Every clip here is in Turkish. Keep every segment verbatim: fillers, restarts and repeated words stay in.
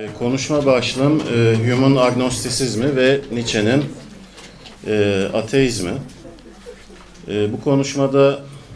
Konuşma başlığım e, Hume'un agnostisizmi ve Nietzsche'nin e, ateizmi. E, bu konuşmada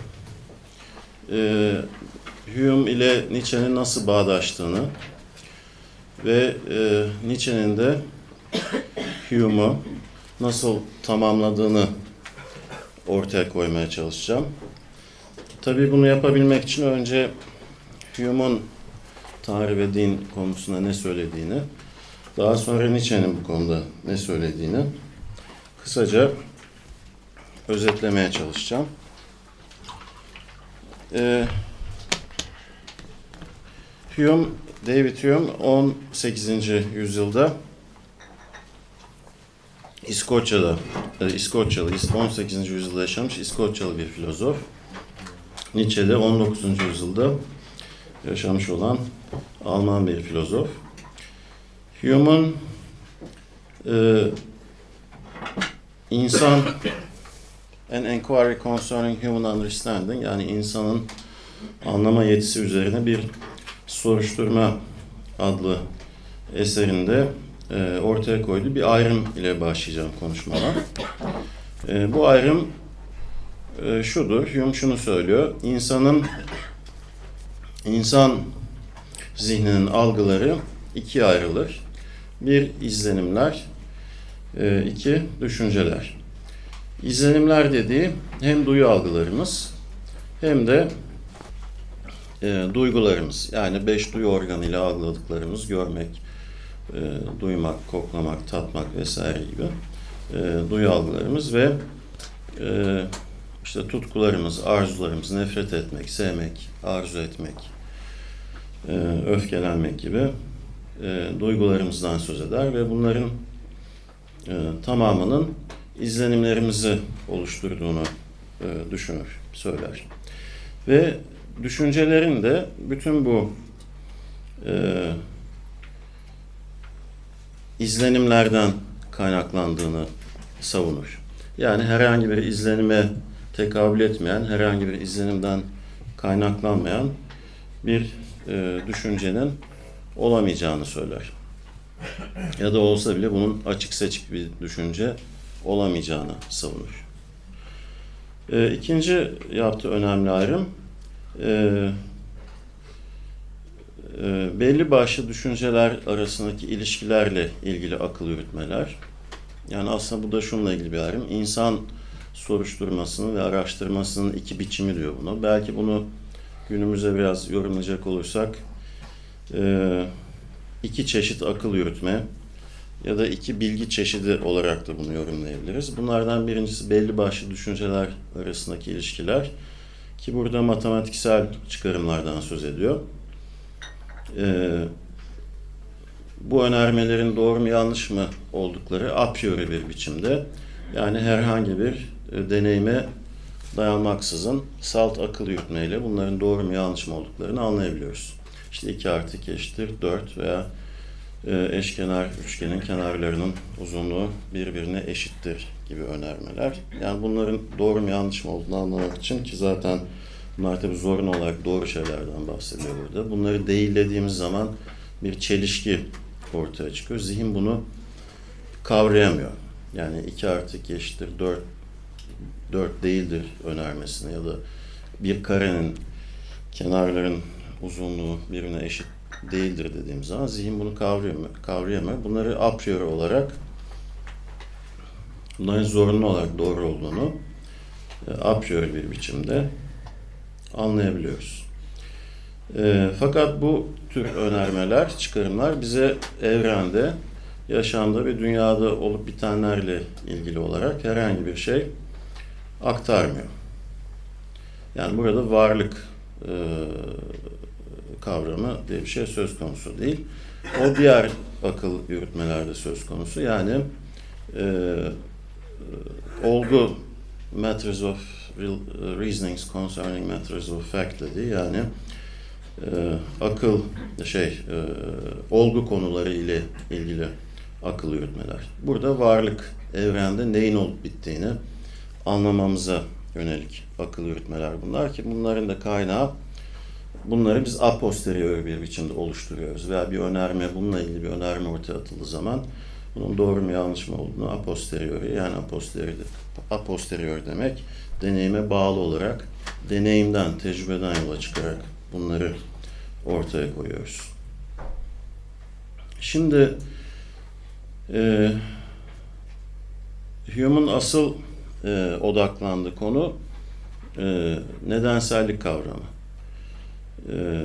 e, Hume ile Nietzsche'nin nasıl bağdaştığını ve e, Nietzsche'nin de Hume'u nasıl tamamladığını ortaya koymaya çalışacağım. Tabii bunu yapabilmek için önce Hume'un Tanrı ve din konusunda ne söylediğini, daha sonra Nietzsche'nin bu konuda ne söylediğini kısaca özetlemeye çalışacağım. Ee, Hume, David Hume on sekizinci yüzyılda İskoçya'da, e, İskoçyalı, on sekizinci yüzyılda yaşamış İskoçyalı bir filozof. Nietzsche de on dokuzuncu yüzyılda yaşamış olan Alman bir filozof. Hume'un e, insan An Enquiry Concerning Human Understanding, yani insanın anlama yetisi üzerine bir soruşturma adlı eserinde e, ortaya koyduğu bir ayrım ile başlayacağım konuşmama. E, bu ayrım e, şudur. Hume şunu söylüyor. İnsanın İnsan zihninin algıları ikiye ayrılır. Bir, izlenimler, iki, düşünceler. İzlenimler dediği hem duyu algılarımız hem de e, duygularımız. Yani beş duyu organıyla algıladıklarımız, görmek, e, duymak, koklamak, tatmak vesaire gibi e, duyu algılarımız ve e, işte tutkularımız, arzularımız, nefret etmek, sevmek, arzu etmek, öfkelenmek gibi e, duygularımızdan söz eder ve bunların e, tamamının izlenimlerimizi oluşturduğunu e, düşünür, söyler. Ve düşüncelerin de bütün bu e, izlenimlerden kaynaklandığını savunur. Yani herhangi bir izlenime tekabül etmeyen, herhangi bir izlenimden kaynaklanmayan bir e, düşüncenin olamayacağını söyler. Ya da olsa bile bunun açık seçik bir düşünce olamayacağını savunur. E, ikinci yaptığı önemli ayrım, e, e, belli başlı düşünceler arasındaki ilişkilerle ilgili akıl yürütmeler. Yani aslında bu da şununla ilgili bir ayrım. İnsan soruşturmasının ve araştırmasının iki biçimi diyor bunu. Belki bunu günümüze biraz yorumlayacak olursak iki çeşit akıl yürütme ya da iki bilgi çeşidi olarak da bunu yorumlayabiliriz. Bunlardan birincisi belli başlı düşünceler arasındaki ilişkiler, ki burada matematiksel çıkarımlardan söz ediyor. Bu önermelerin doğru mu yanlış mı oldukları a priori bir biçimde, yani herhangi bir deneyime dayanmaksızın salt akıl yürütmeyle bunların doğru mu yanlış mı olduklarını anlayabiliyoruz. İşte iki artı iki eşittir dört veya eşkenar üçgenin kenarlarının uzunluğu birbirine eşittir gibi önermeler. Yani bunların doğru mu yanlış mı olduğunu anlamak için, ki zaten bunlar tabii zorunlu olarak doğru şeylerden bahsediyor burada. Bunları değillediğimiz zaman bir çelişki ortaya çıkıyor. Zihin bunu kavrayamıyor. Yani iki artı iki eşittir dört dört değildir önermesini ya da bir karenin kenarların uzunluğu birbirine eşit değildir dediğimiz zaman zihin bunu kavrayamıyor. kavrayamıyor. Bunları a priori olarak, bunların zorunlu olarak doğru olduğunu a priori bir biçimde anlayabiliyoruz. E, fakat bu tür önermeler, çıkarımlar bize evrende, yaşamda ve dünyada olup bitenlerle ilgili olarak herhangi bir şey aktarmıyor. Yani burada varlık e, kavramı diye bir şey söz konusu değil. O diğer akıl yürütmelerde söz konusu. Yani e, olgu matters of reasonings concerning matters of fact dediği, yani e, akıl şey e, olgu konuları ile ilgili akıl yürütmeler. Burada varlık, evrende neyin olup bittiğini anlamamıza yönelik akıl yürütmeler bunlar, ki bunların da kaynağı bunları biz a posteriori bir biçimde oluşturuyoruz. Veya bir önerme, bununla ilgili bir önerme ortaya atıldığı zaman bunun doğru mu yanlış mı olduğunu a posteriori, yani a posteriori, a posteriori demek deneyime bağlı olarak, deneyimden, tecrübeden yola çıkarak bunları ortaya koyuyoruz. Şimdi e, Hume'un asıl e, odaklandığı konu e, nedensellik kavramı. E,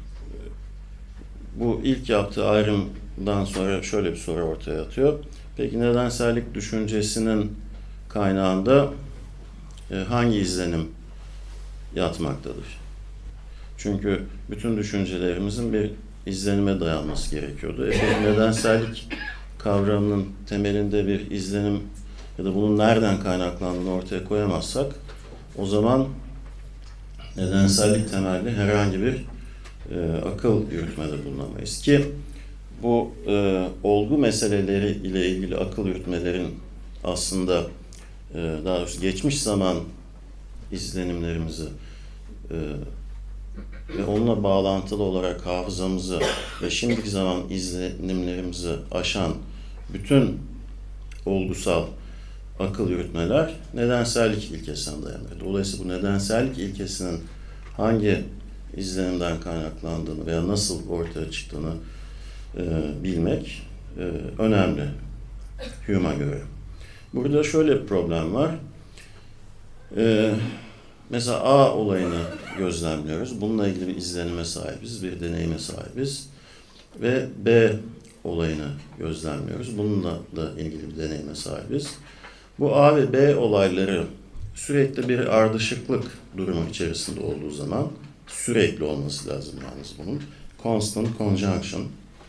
bu ilk yaptığı ayrımdan sonra şöyle bir soru ortaya atıyor. Peki nedensellik düşüncesinin kaynağında e, hangi izlenim yatmaktadır? Çünkü bütün düşüncelerimizin bir izlenime dayanması gerekiyordu. E, nedensellik kavramının temelinde bir izlenim ya da bunun nereden kaynaklandığını ortaya koyamazsak, o zaman nedensellik temelli herhangi bir e, akıl yürütmede bulunamayız. Ki bu e, olgu meseleleri ile ilgili akıl yürütmelerin aslında e, daha doğrusu geçmiş zaman izlenimlerimizi e, ve onunla bağlantılı olarak hafızamızı ve şimdiki zaman izlenimlerimizi aşan bütün olgusal akıl yürütmeler nedensellik ilkesine dayanır. Dolayısıyla bu nedensellik ilkesinin hangi izlenimden kaynaklandığını veya nasıl ortaya çıktığını e, bilmek e, önemli Hume'a göre. Burada şöyle bir problem var. E, mesela A olayını gözlemliyoruz. Bununla ilgili bir izlenime sahibiz, bir deneyime sahibiz. Ve B olayını gözlemliyoruz. Bununla da ilgili bir deneyime sahibiz. Bu A ve B olayları sürekli bir ardışıklık durumu içerisinde olduğu zaman, sürekli olması lazım yalnız bunun, constant conjunction,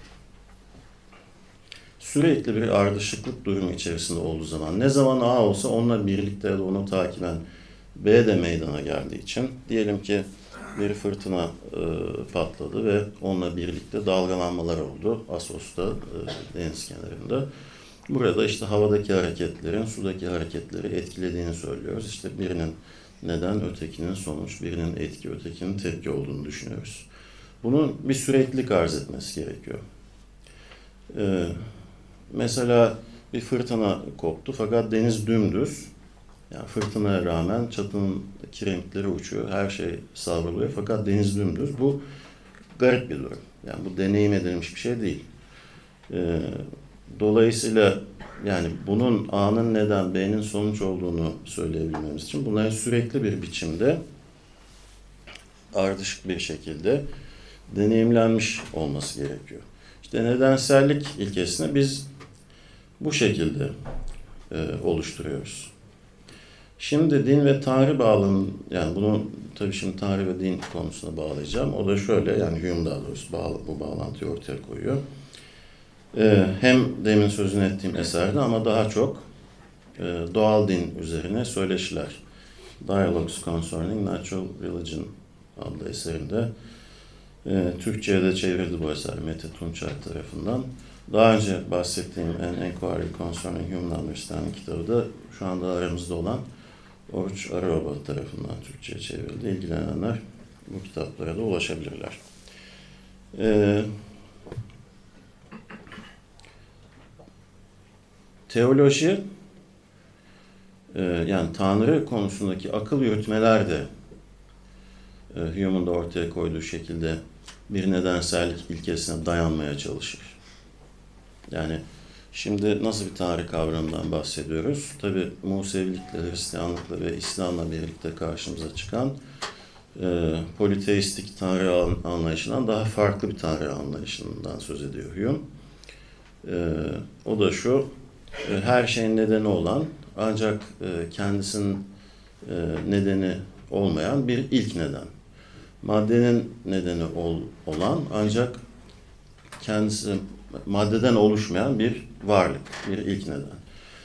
sürekli bir ardışıklık durumu içerisinde olduğu zaman, ne zaman A olsa onunla birlikte ya da onu takiben B de meydana geldiği için, diyelim ki bir fırtına e, patladı ve onunla birlikte dalgalanmalar oldu Assos'ta, e, deniz kenarında. Burada işte havadaki hareketlerin sudaki hareketleri etkilediğini söylüyoruz. İşte birinin neden, ötekinin sonuç, birinin etki, ötekinin tepki olduğunu düşünüyoruz. Bunun bir süreklilik arz etmesi gerekiyor. Ee, mesela bir fırtına koptu fakat deniz dümdüz. Yani fırtınaya rağmen çatının kiremitleri uçuyor, her şey savruluyor fakat deniz dümdüz. Bu garip bir durum. Yani bu deneyim edilmiş bir şey değil. Ee, Dolayısıyla yani bunun A'nın neden, B'nin sonuç olduğunu söyleyebilmemiz için bunların sürekli bir biçimde, ardışık bir şekilde deneyimlenmiş olması gerekiyor. İşte nedensellik ilkesini biz bu şekilde e, oluşturuyoruz. Şimdi din ve Tanrı bağlamı, yani bunu tabii şimdi Tanrı ve din konusuna bağlayacağım. O da şöyle, yani Hume daha doğrusu bağlı, bu bağlantıyı ortaya koyuyor. Hem demin sözünü ettiğim eserde ama daha çok doğal din üzerine söyleşiler. Dialogues Concerning Natural Religion adlı eserinde. Türkçe'ye de çevrildi bu eser Mete Tunçay tarafından. Daha önce bahsettiğim An Enquiry Concerning Human Understanding kitabı da şu anda aramızda olan Oruç Arıoba tarafından Türkçe'ye çevrildi. İlgilenenler bu kitaplara da ulaşabilirler. Ee, Teoloji, yani Tanrı konusundaki akıl yürütmeler de Hume'un da ortaya koyduğu şekilde bir nedensellik ilkesine dayanmaya çalışır. Yani şimdi nasıl bir Tanrı kavramından bahsediyoruz? Tabii Musevilikle, Hristiyanlıkla ve İslam'la birlikte karşımıza çıkan e, politeistik Tanrı anlayışından daha farklı bir Tanrı anlayışından söz ediyor Hume. E, o da şu: her şeyin nedeni olan ancak kendisinin nedeni olmayan bir ilk neden. Maddenin nedeni ol, olan ancak kendisi maddeden oluşmayan bir varlık, bir ilk neden.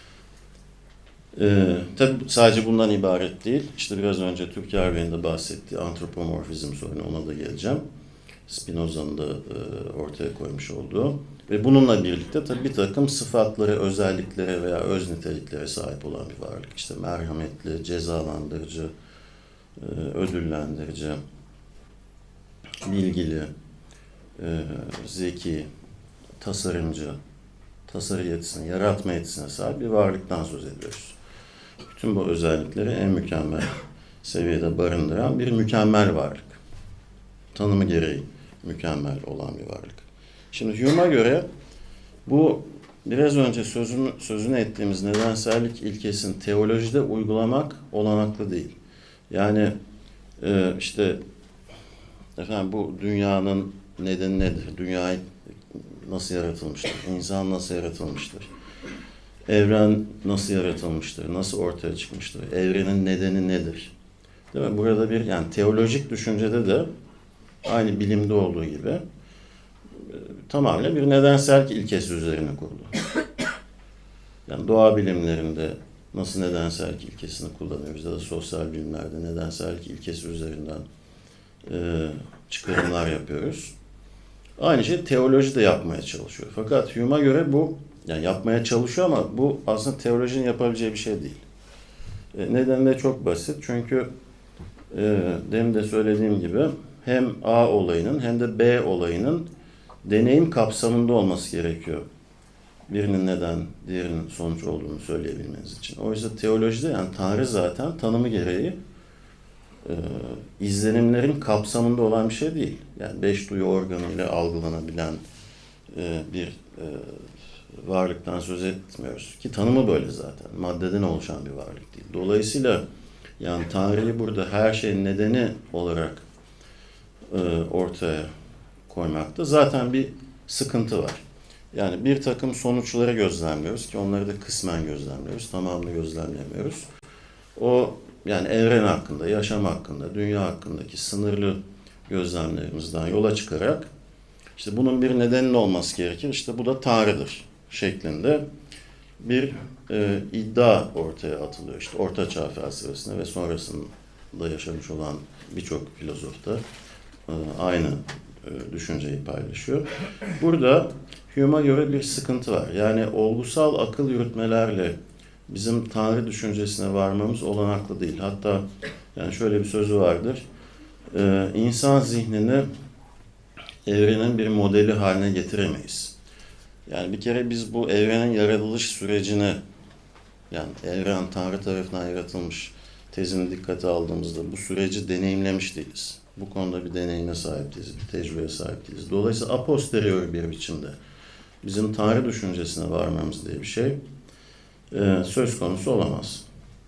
Ee, tabii sadece bundan ibaret değil. İşte biraz önce Türker Bey'in de bahsettiği antropomorfizm sorunu, ona da geleceğim. Spinoza'nın da e, ortaya koymuş olduğu ve bununla birlikte tabii bir takım sıfatları, özelliklere veya öz niteliklere sahip olan bir varlık. İşte merhametli, cezalandırıcı, e, ödüllendirici, bilgili, e, zeki, tasarımcı, tasarı yetisine, yaratma yetisine sahip bir varlıktan söz ediyoruz. Bütün bu özellikleri en mükemmel seviyede barındıran bir mükemmel varlık. Tanımı gereği mükemmel olan bir varlık. Şimdi Hume'a göre bu biraz önce sözünü, sözünü ettiğimiz nedensellik ilkesini teolojide uygulamak olanaklı değil. Yani e, işte efendim bu dünyanın nedeni nedir? Dünya nasıl yaratılmıştır? İnsan nasıl yaratılmıştır? Evren nasıl yaratılmıştır? Nasıl ortaya çıkmıştır? Evrenin nedeni nedir? Değil mi? Burada bir yani teolojik düşüncede de aynı bilimde olduğu gibi tamamen bir nedensellik ilkesi üzerine kurulu. Yani doğa bilimlerinde nasıl nedensellik ilkesini kullanıyoruz ya da sosyal bilimlerde nedensellik ilkesi üzerinden e, çıkarımlar yapıyoruz. Aynı şey teoloji de yapmaya çalışıyor. Fakat Hume'a göre bu yani yapmaya çalışıyor ama bu aslında teolojinin yapabileceği bir şey değil. E, nedeni de çok basit. Çünkü e, demin de söylediğim gibi hem A olayının hem de B olayının deneyim kapsamında olması gerekiyor. Birinin neden, diğerinin sonuç olduğunu söyleyebilmeniz için. Oysa teolojide yani Tanrı zaten tanımı gereği e, izlenimlerin kapsamında olan bir şey değil. Yani beş duyu organıyla algılanabilen e, bir e, varlıktan söz etmiyoruz. Ki tanımı böyle zaten. Maddeden oluşan bir varlık değil. Dolayısıyla yani Tanrı'yı burada her şeyin nedeni olarak e, ortaya koymakta zaten bir sıkıntı var. Yani bir takım sonuçları gözlemliyoruz ki onları da kısmen gözlemliyoruz, tamamını gözlemlemiyoruz. O yani evren hakkında, yaşam hakkında, dünya hakkındaki sınırlı gözlemlerimizden yola çıkarak işte bunun bir nedeninin olması gerekir. İşte bu da Tanrı'dır şeklinde bir e, iddia ortaya atılıyor. İşte Orta Çağ felsefesinde ve sonrasında yaşamış olan birçok filozof da e, aynı e, düşünceyi paylaşıyor. Burada Hume'a göre bir sıkıntı var. Yani olgusal akıl yürütmelerle bizim Tanrı düşüncesine varmamız olanaklı değil. Hatta yani şöyle bir sözü vardır. Ee, insan zihnini evrenin bir modeli haline getiremeyiz. Yani bir kere biz bu evrenin yaratılış sürecini yani evren Tanrı tarafından yaratılmış tezini dikkate aldığımızda bu süreci deneyimlemiş değiliz. Bu konuda bir deneyime sahip değiliz, bir tecrübeye sahip değiliz. Dolayısıyla a posteriori bir biçimde bizim Tanrı düşüncesine varmamız diye bir şey e, söz konusu olamaz.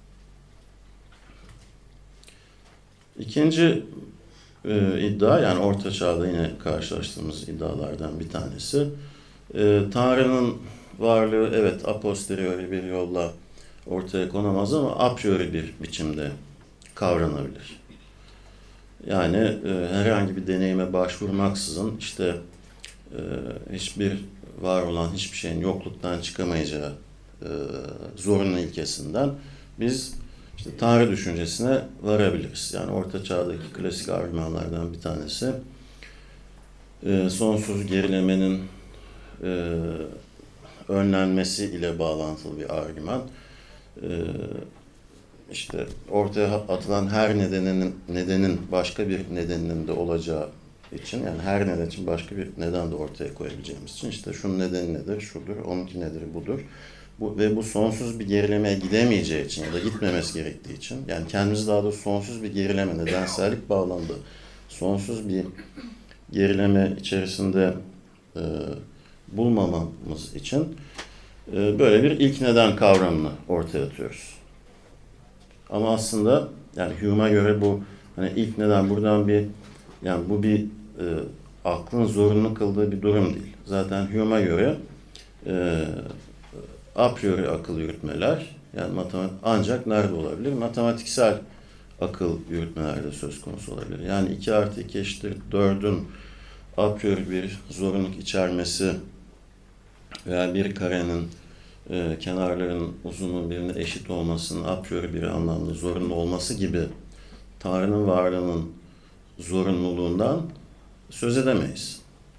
İkinci e, iddia, yani Orta Çağ'da yine karşılaştığımız iddialardan bir tanesi, e, Tanrı'nın varlığı evet a posteriori bir yolla ortaya konamaz ama a priori bir biçimde kavranabilir. Yani e, herhangi bir deneyime başvurmaksızın işte e, hiçbir var olan hiçbir şeyin yokluktan çıkamayacağı e, zorunlu ilkesinden biz işte Tanrı düşüncesine varabiliriz. Yani Orta Çağ'daki klasik argümanlardan bir tanesi e, sonsuz gerilemenin e, önlenmesi ile bağlantılı bir argüman. E, işte ortaya atılan her nedenin nedenin başka bir nedeninin de olacağı için, yani her neden için başka bir neden de ortaya koyabileceğimiz için işte şunun nedeni nedir, şudur, onunki nedir, budur. Bu, ve bu sonsuz bir gerilemeye gidemeyeceği için ya da gitmemesi gerektiği için, yani kendimizi daha da sonsuz bir gerileme, nedensellik bağlamında sonsuz bir gerileme içerisinde e, bulmamamız için e, böyle bir ilk neden kavramını ortaya atıyoruz. Ama aslında yani Hume'a göre bu hani ilk neden buradan bir yani bu bir e, aklın zorunlu kıldığı bir durum değil. Zaten Hume'a göre e, a priori akıl yürütmeler yani matematik ancak nerede olabilir? Matematiksel akıl yürütmelerde söz konusu olabilir. Yani iki artı iki eşittir dördün a priori bir zorunluluk içermesi veya bir karenin e, kenarların uzunluğun birbirine eşit olmasının a priori bir anlamda zorunlu olması gibi Tanrı'nın varlığının zorunluluğundan söz edemeyiz.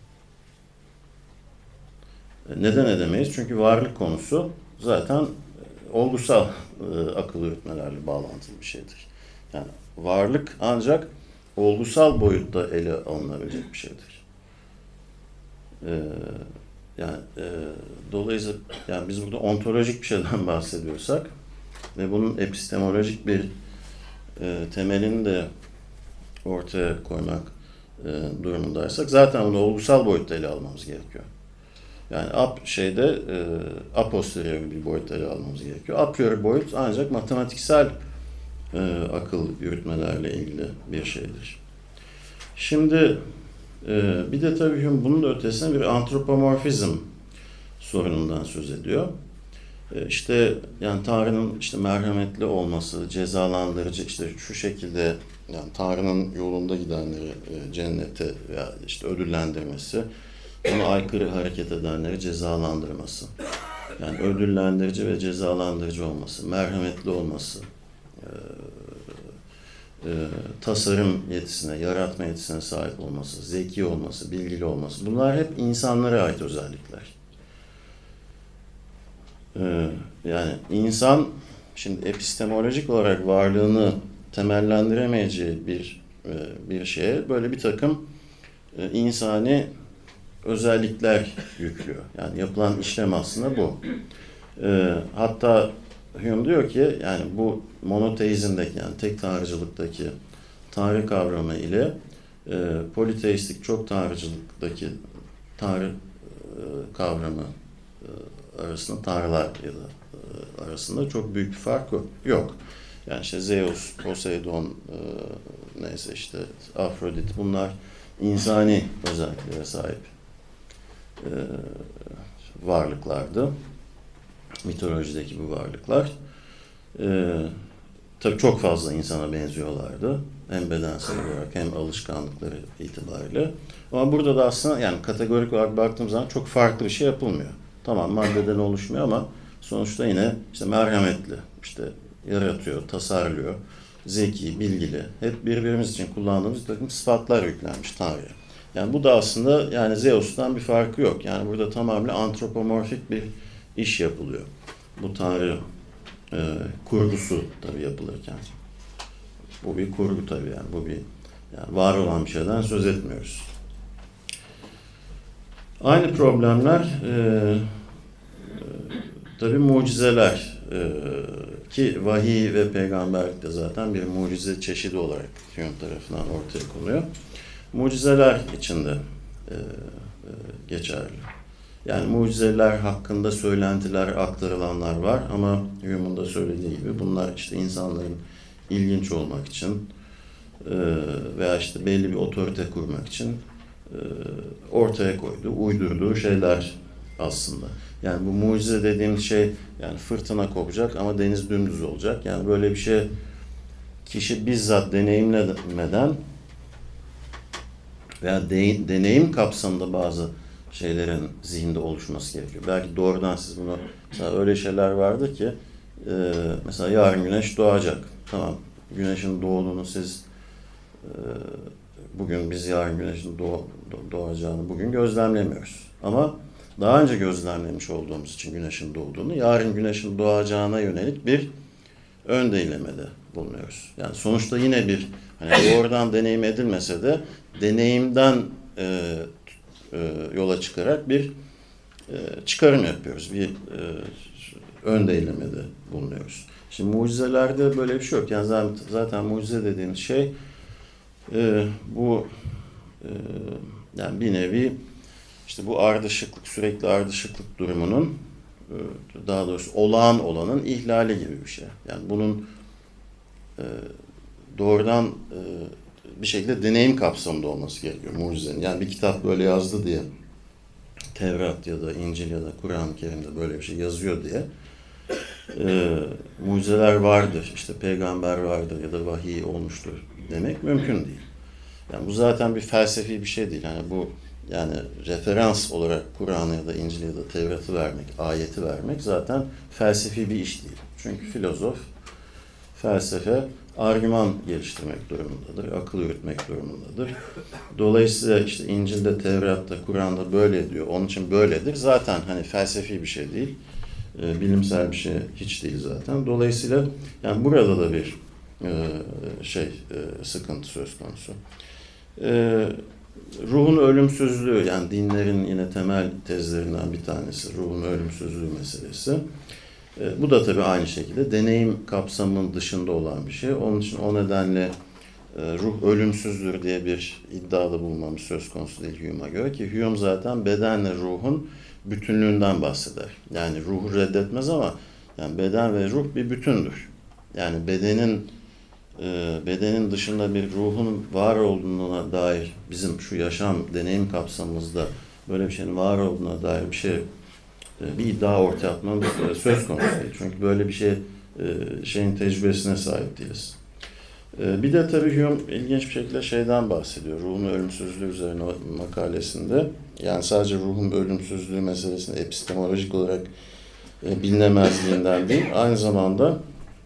Neden edemeyiz? Çünkü varlık konusu zaten olgusal e, akıl yürütmelerle bağlantılı bir şeydir. Yani varlık ancak olgusal boyutta ele alınabilecek bir şeydir. Ee, yani e, dolayısıyla yani biz burada ontolojik bir şeyden bahsediyorsak ve bunun epistemolojik bir e, temelini de ortaya koymak e, durumundaysak zaten bunu olgusal boyutta ele almamız gerekiyor. Yani ap şeyde e, a posteriori bir boyutta ele almamız gerekiyor. A priori boyut ancak matematiksel e, akıl yürütmelerle ilgili bir şeydir. Şimdi e, bir de tabii bunun da ötesinde bir antropomorfizm sorunundan söz ediyor. E, işte yani Tanrı'nın işte merhametli olması, cezalandırıcı, işte şu şekilde yani Tanrı'nın yolunda gidenleri e, cennete veya işte ödüllendirmesi, buna aykırı hareket edenleri cezalandırması. Yani ödüllendirici ve cezalandırıcı olması, merhametli olması, e, e, tasarım yetisine, yaratma yetisine sahip olması, zeki olması, bilgili olması. Bunlar hep insanlara ait özellikler. E, yani insan şimdi epistemolojik olarak varlığını temellendiremeyeceği bir e, bir şeye böyle bir takım e, insani özellikler yüklüyor. Yani yapılan işlem aslında bu. E, hatta Hume diyor ki yani bu monoteizmdeki yani tek tanrıcılıktaki tanrı kavramı ile e, politeistik çok tanrıcılıktaki tanrı e, kavramı e, arasında tanrılar ya da e, arasında çok büyük bir fark yok. Yani işte Zeus, Poseidon, e, neyse işte Afrodit bunlar insani özelliklere sahip e, varlıklardı. Mitolojideki bu varlıklar. E, tabii çok fazla insana benziyorlardı. Hem bedensel olarak hem alışkanlıkları itibariyle. Ama burada da aslında yani kategorik olarak baktığımız zaman çok farklı bir şey yapılmıyor. Tamam maddeden oluşmuyor ama sonuçta yine işte merhametli, işte yaratıyor, tasarlıyor, zeki, bilgili. Hep birbirimiz için kullandığımız bir takım sıfatlar yüklenmiş Tanrı'ya. Yani bu da aslında yani Zeus'tan bir farkı yok. Yani burada tamamen antropomorfik bir iş yapılıyor. Bu Tanrı e, kurgusu tabii yapılırken. Bu bir kurgu tabii yani. Bu bir yani var olan bir şeyden söz etmiyoruz. Aynı problemler e, e, tabii mucizeler e, ki vahiy ve peygamberlik de zaten bir mucize çeşidi olarak Hume tarafından ortaya konuyor. Mucizeler içinde e, e, geçerli. Yani mucizeler hakkında söylentiler, aktarılanlar var ama Hume'un da söylediği gibi bunlar işte insanların ilginç olmak için e, veya işte belli bir otorite kurmak için e, ortaya koyduğu, uydurduğu şeyler aslında. Yani bu mucize dediğimiz şey yani fırtına kopacak ama deniz dümdüz olacak. Yani böyle bir şey kişi bizzat deneyimlemeden veya de, deneyim kapsamında bazı şeylerin zihinde oluşması gerekiyor. Belki doğrudan siz bunu, mesela öyle şeyler vardır ki e, mesela yarın güneş doğacak. Tamam, güneşin doğduğunu siz e, bugün biz yarın güneşin doğ, doğacağını bugün gözlemlemiyoruz. Ama daha önce gözlemlemiş olduğumuz için güneşin doğduğunu, yarın güneşin doğacağına yönelik bir ön deylemede bulunuyoruz. Yani sonuçta yine bir hani doğrudan deneyim edilmese de deneyimden e, e, yola çıkarak bir e, çıkarım yapıyoruz. Bir e, ön deylemede bulunuyoruz. Şimdi mucizelerde böyle bir şey yok. Yani zaten, zaten mucize dediğimiz şey e, bu e, yani bir nevi işte bu ardışıklık, sürekli ardışıklık durumunun e, daha doğrusu olağan olanın ihlali gibi bir şey. Yani bunun e, doğrudan e, bir şekilde deneyim kapsamında olması gerekiyor mucizenin. Yani bir kitap böyle yazdı diye, Tevrat ya da İncil ya da Kur'an-ı Kerim'de böyle bir şey yazıyor diye e, mucizeler vardır, işte peygamber vardır ya da vahiy olmuştur demek mümkün değil. Yani bu zaten bir felsefi bir şey değil. Yani bu yani referans olarak Kur'an'ı ya da İncil ya da Tevrat'ı vermek, ayeti vermek zaten felsefi bir iş değil. Çünkü filozof, felsefe argüman geliştirmek durumundadır, akıl yürütmek durumundadır. Dolayısıyla işte İncil'de, Tevrat'ta, Kur'an'da böyle diyor, onun için böyledir. Zaten hani felsefi bir şey değil, e, bilimsel bir şey hiç değil zaten. Dolayısıyla yani burada da bir e, şey e, sıkıntı söz konusu. E, ruhun ölümsüzlüğü, yani dinlerin yine temel tezlerinden bir tanesi ruhun ölümsüzlüğü meselesi. E, bu da tabii aynı şekilde deneyim kapsamının dışında olan bir şey. Onun için o nedenle e, ruh ölümsüzdür diye bir iddiada bulunmamız söz konusu değil Hume'a göre, ki Hume zaten bedenle ruhun bütünlüğünden bahseder. Yani ruhu reddetmez ama yani beden ve ruh bir bütündür. Yani bedenin e, bedenin dışında bir ruhun var olduğuna dair bizim şu yaşam deneyim kapsamımızda böyle bir şeyin var olduğuna dair bir şey bir iddia ortaya atmamız söz konusu değil. Çünkü böyle bir şey şeyin tecrübesine sahip değiliz. Bir de tabii Hume ilginç bir şekilde şeyden bahsediyor. Ruhun ölümsüzlüğü üzerine makalesinde. Yani sadece ruhun ölümsüzlüğü meselesini epistemolojik olarak bilinemezliğinden değil, aynı zamanda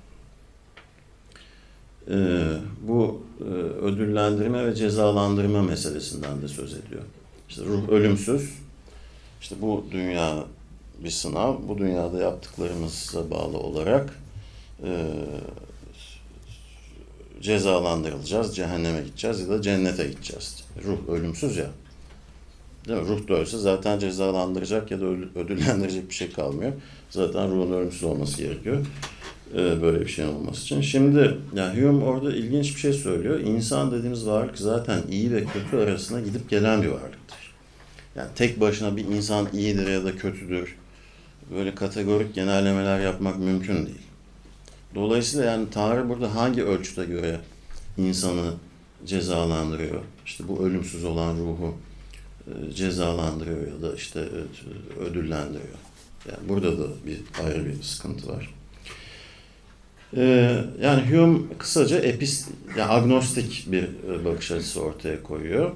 bu ödüllendirme ve cezalandırma meselesinden de söz ediyor. İşte ruh ölümsüz. İşte bu dünya bir sınav. Bu dünyada yaptıklarımıza bağlı olarak e, cezalandırılacağız, cehenneme gideceğiz ya da cennete gideceğiz. Ruh ölümsüz ya. Değil mi? Ruh da ölse zaten cezalandıracak ya da ödüllendirecek bir şey kalmıyor. Zaten ruhun ölümsüz olması gerekiyor. E, böyle bir şeyin olması için. Şimdi yani Hume orada ilginç bir şey söylüyor. İnsan dediğimiz varlık zaten iyi ve kötü arasında gidip gelen bir varlıktır. Yani tek başına bir insan iyidir ya da kötüdür, böyle kategorik genellemeler yapmak mümkün değil. Dolayısıyla yani Tanrı burada hangi ölçüde göre insanı cezalandırıyor? İşte bu ölümsüz olan ruhu cezalandırıyor ya da işte ödüllendiriyor. Yani burada da bir ayrı bir sıkıntı var. Yani Hume kısaca epist, yani agnostik bir bakış açısı ortaya koyuyor.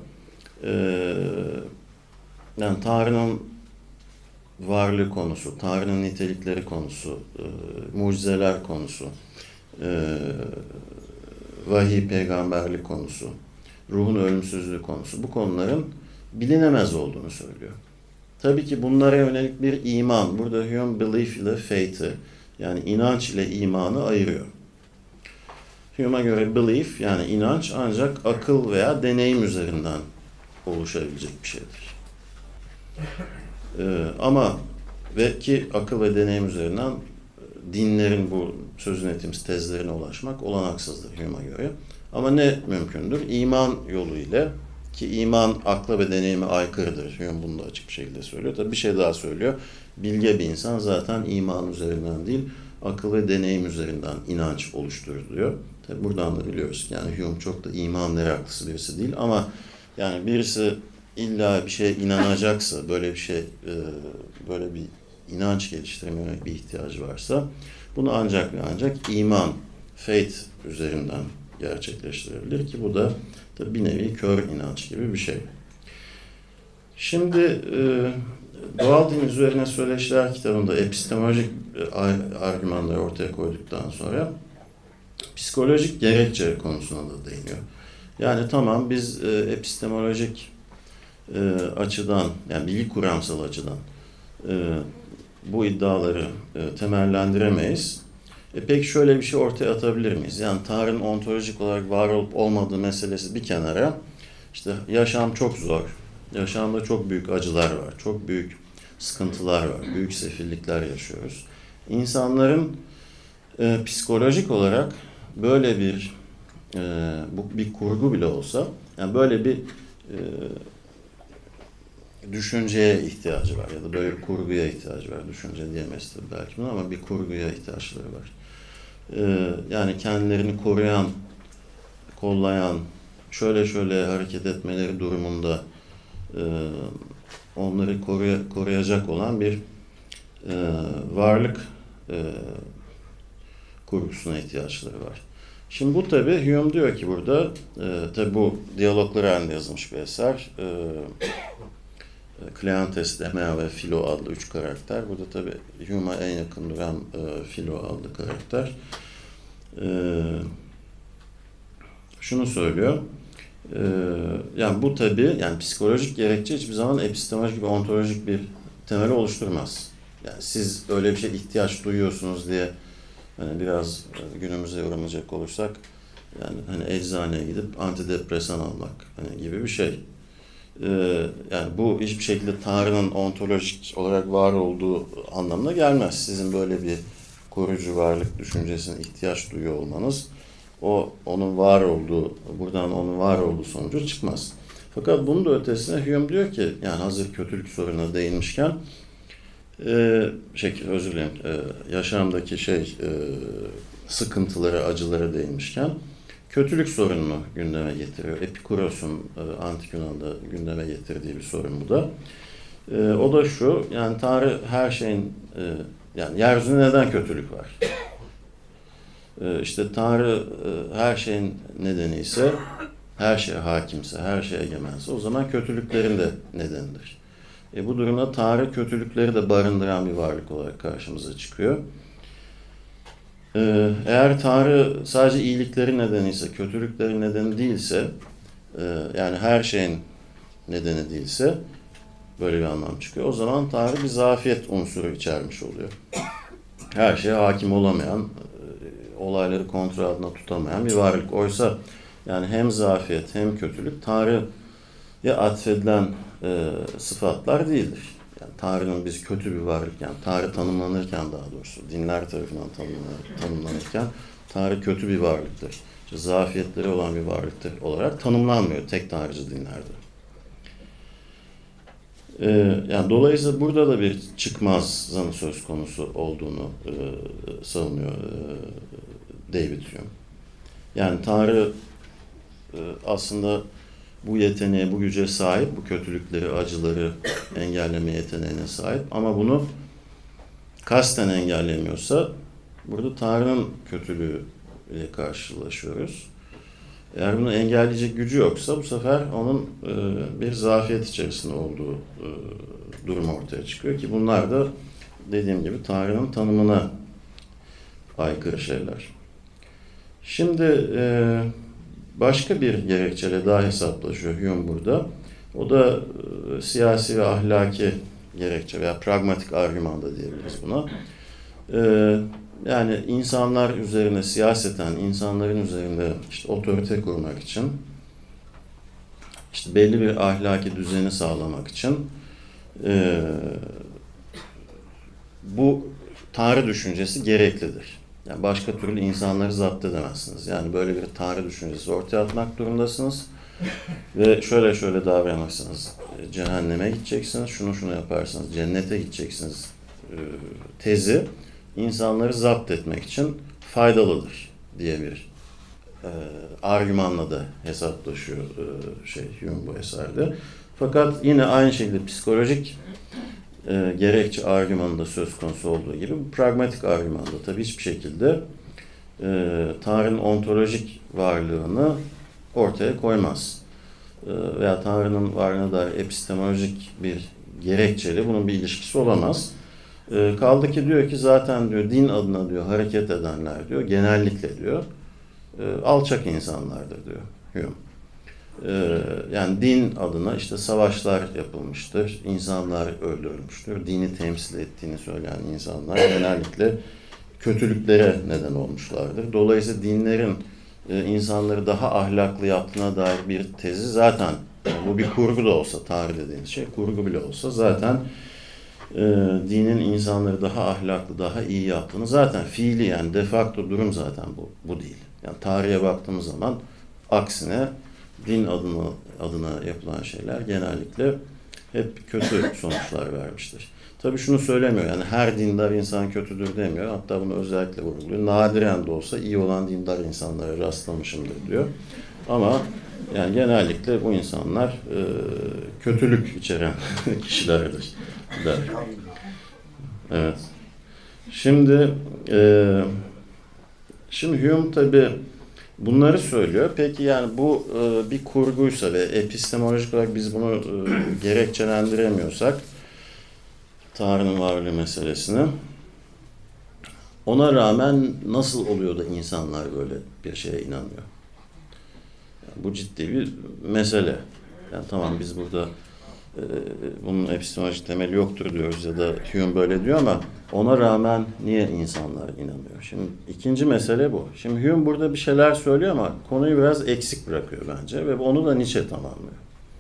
Yani Tanrı'nın varlığı konusu, Tanrı'nın nitelikleri konusu, e, mucizeler konusu, e, vahiy, peygamberlik konusu, ruhun ölümsüzlüğü konusu, bu konuların bilinemez olduğunu söylüyor. Tabii ki bunlara yönelik bir iman, burada Hume belief ile faith'i, yani inanç ile imanı ayırıyor. Hume'a göre belief, yani inanç ancak akıl veya deneyim üzerinden oluşabilecek bir şeydir. Ee, ama ve ki akıl ve deneyim üzerinden dinlerin bu sözünü ettiğimiz tezlerine ulaşmak olanaksızdır Hume'a göre. Ama ne mümkündür? İman yoluyla, ki iman akla ve deneyime aykırıdır. Hume bunu da açık bir şekilde söylüyor. Tabii bir şey daha söylüyor. Bilge bir insan zaten iman üzerinden değil, akıl ve deneyim üzerinden inanç oluşturur diyor. Tabii buradan da biliyoruz ki yani Hume çok da iman meraklısı birisi değil ama yani birisi illa bir şeye inanacaksa, böyle bir şey, böyle bir inanç geliştirmeye bir ihtiyacı varsa bunu ancak ve ancak iman, faith üzerinden gerçekleştirebilir ki bu da tabii bir nevi kör inanç gibi bir şey. Şimdi Doğal Din Üzerine Söyleşiler kitabında epistemolojik argümanları ortaya koyduktan sonra psikolojik gerekçe konusuna da değiniyor. Yani tamam biz epistemolojik açıdan, yani bilgi kuramsal açıdan bu iddiaları temellendiremeyiz. E peki şöyle bir şey ortaya atabilir miyiz? Yani Tanrı'nın ontolojik olarak var olup olmadığı meselesi bir kenara, işte yaşam çok zor, yaşamda çok büyük acılar var, çok büyük sıkıntılar var, büyük sefillikler yaşıyoruz. İnsanların e, psikolojik olarak böyle bir, e, bu bir kurgu bile olsa, yani böyle bir e, düşünceye ihtiyacı var ya da böyle bir kurguya ihtiyacı var. Düşünce diyemez tabii belki bunu ama bir kurguya ihtiyaçları var. Ee, yani kendilerini koruyan, kollayan, şöyle şöyle hareket etmeleri durumunda e, onları koruy koruyacak olan bir e, varlık e, kurgusuna ihtiyaçları var. Şimdi bu tabii Hume diyor ki burada, e, tabii bu diyaloglar halinde yazılmış bir eser. E, Kleantes, Demea ve Philo adlı üç karakter. Burada tabii Hume'a en yakın duran e, Philo adlı karakter. E, şunu söylüyor. E, yani bu tabii yani psikolojik gerekçe hiçbir zaman epistemolojik ve ontolojik bir temeli oluşturmaz. Yani siz öyle bir şey ihtiyaç duyuyorsunuz diye hani biraz günümüze yorumlayacak olursak Yani hani eczaneye gidip antidepresan almak hani gibi bir şey. Ee, yani bu hiçbir şekilde Tanrı'nın ontolojik olarak var olduğu anlamına gelmez. Sizin böyle bir koruyucu varlık düşüncesine ihtiyaç duyuyor olmanız, o onun var olduğu, buradan onun var olduğu sonucu çıkmaz. Fakat bunun da ötesine Hume diyor ki, yani hazır kötülük sorununa değinmişken, e, şey, özür dilerim, e, yaşamdaki şey e, sıkıntıları, acılara değinmişken, kötülük sorununu gündeme getiriyor. Epikuros'un e, Antik Yunan'da gündeme getirdiği bir sorun bu da. E, o da şu, yani Tanrı her şeyin, e, yani yeryüzünde neden kötülük var? E, işte Tanrı e, her şeyin nedeni ise, her şeye hakimse, her şeye egemense, o zaman kötülüklerin de nedenidir. E, bu durumda Tanrı kötülükleri de barındıran bir varlık olarak karşımıza çıkıyor. Eğer Tanrı sadece iyilikleri nedeni ise, kötülükleri nedeni değilse, yani her şeyin nedeni değilse, böyle bir anlam çıkıyor. O zaman Tanrı bir zafiyet unsuru içermiş oluyor. Her şeye hakim olamayan, olayları kontrol altında tutamayan bir varlık. Oysa yani hem zafiyet hem kötülük Tanrı'ya atfedilen e, sıfatlar değildir. Yani Tanrı'nın biz kötü bir varlık, yani Tanrı tanımlanırken, daha doğrusu dinler tarafından tanımlanırken Tanrı kötü bir varlıktır, İşte zafiyetleri olan bir varlıktır olarak tanımlanmıyor tek tanrıcı dinlerde. Ee, yani dolayısıyla burada da bir çıkmazın söz konusu olduğunu e, savunuyor e, David Hume. Yani Tanrı e, aslında bu yeteneğe, bu güce sahip, bu kötülükleri, acıları engelleme yeteneğine sahip. Ama bunu kasten engellemiyorsa, burada Tanrı'nın kötülüğü ile karşılaşıyoruz. Eğer bunu engelleyecek gücü yoksa, bu sefer onun e, bir zafiyet içerisinde olduğu e, durum ortaya çıkıyor ki bunlar da dediğim gibi Tanrı'nın tanımına aykırı şeyler. Şimdi e, başka bir gerekçeyle daha hesaplaşıyor Hume burada. O da e, siyasi ve ahlaki gerekçe veya pragmatik argüman da diyebiliriz buna. E, yani insanlar üzerine, siyaseten insanların üzerinde işte otorite kurmak için, işte belli bir ahlaki düzeni sağlamak için e, bu Tanrı düşüncesi gereklidir. Yani başka türlü insanları zapt edemezsiniz. Yani böyle bir Tanrı düşüncesi ortaya atmak durumundasınız. Ve şöyle şöyle davranırsınız. Cehenneme gideceksiniz, şunu şunu yaparsanız cennete gideceksiniz tezi insanları zapt etmek için faydalıdır diye bir e, argümanla da hesaplaşıyor e, şey Hume bu eserde. Fakat yine aynı şekilde psikolojik e, gerekçe argümanında söz konusu olduğu gibi bu pragmatik argümanda tabii hiçbir şekilde e, Tanrı'nın ontolojik varlığını ortaya koymaz. E, veya Tanrı'nın varlığına dair epistemolojik bir gerekçeli bunun bir ilişkisi olamaz. E, kaldı ki diyor ki zaten diyor din adına diyor hareket edenler diyor genellikle diyor e, alçak insanlardır diyor Hume. E, yani din adına işte savaşlar yapılmıştır, insanlar öldürülmüştür, dini temsil ettiğini söyleyen insanlar genellikle kötülüklere neden olmuşlardır. Dolayısıyla dinlerin e, insanları daha ahlaklı yaptığına dair bir tezi zaten, yani bu bir kurgu da olsa, Tanrı dediğimiz şey kurgu bile olsa zaten e, dinin insanları daha ahlaklı, daha iyi yaptığını zaten fiili, yani de facto durum zaten bu, bu değil. Yani tarihe baktığımız zaman aksine din adına, adına yapılan şeyler genellikle hep kötü sonuçlar vermiştir. Tabii şunu söylemiyor, yani her dindar insan kötüdür demiyor. Hatta bunu özellikle vurguluyor. Nadiren de olsa iyi olan dindar insanlara rastlamışımdır diyor. Ama yani genellikle bu insanlar e, kötülük içeren kişilerdir der. Evet. Şimdi e, şimdi Hume tabii bunları söylüyor. Peki yani bu e, bir kurguysa ve epistemolojik olarak biz bunu e, gerekçelendiremiyorsak Tanrı'nın varlığı meselesini, ona rağmen nasıl oluyor da insanlar böyle bir şeye inanıyor? Yani bu ciddi bir mesele. Yani tamam biz burada e, bunun epistemolojik temeli yoktur diyoruz ya da Hume böyle diyor ama ona rağmen niye insanlar inanıyor? Şimdi ikinci mesele bu. Şimdi Hume burada bir şeyler söylüyor ama konuyu biraz eksik bırakıyor bence ve onu da Nietzsche tamamlıyor.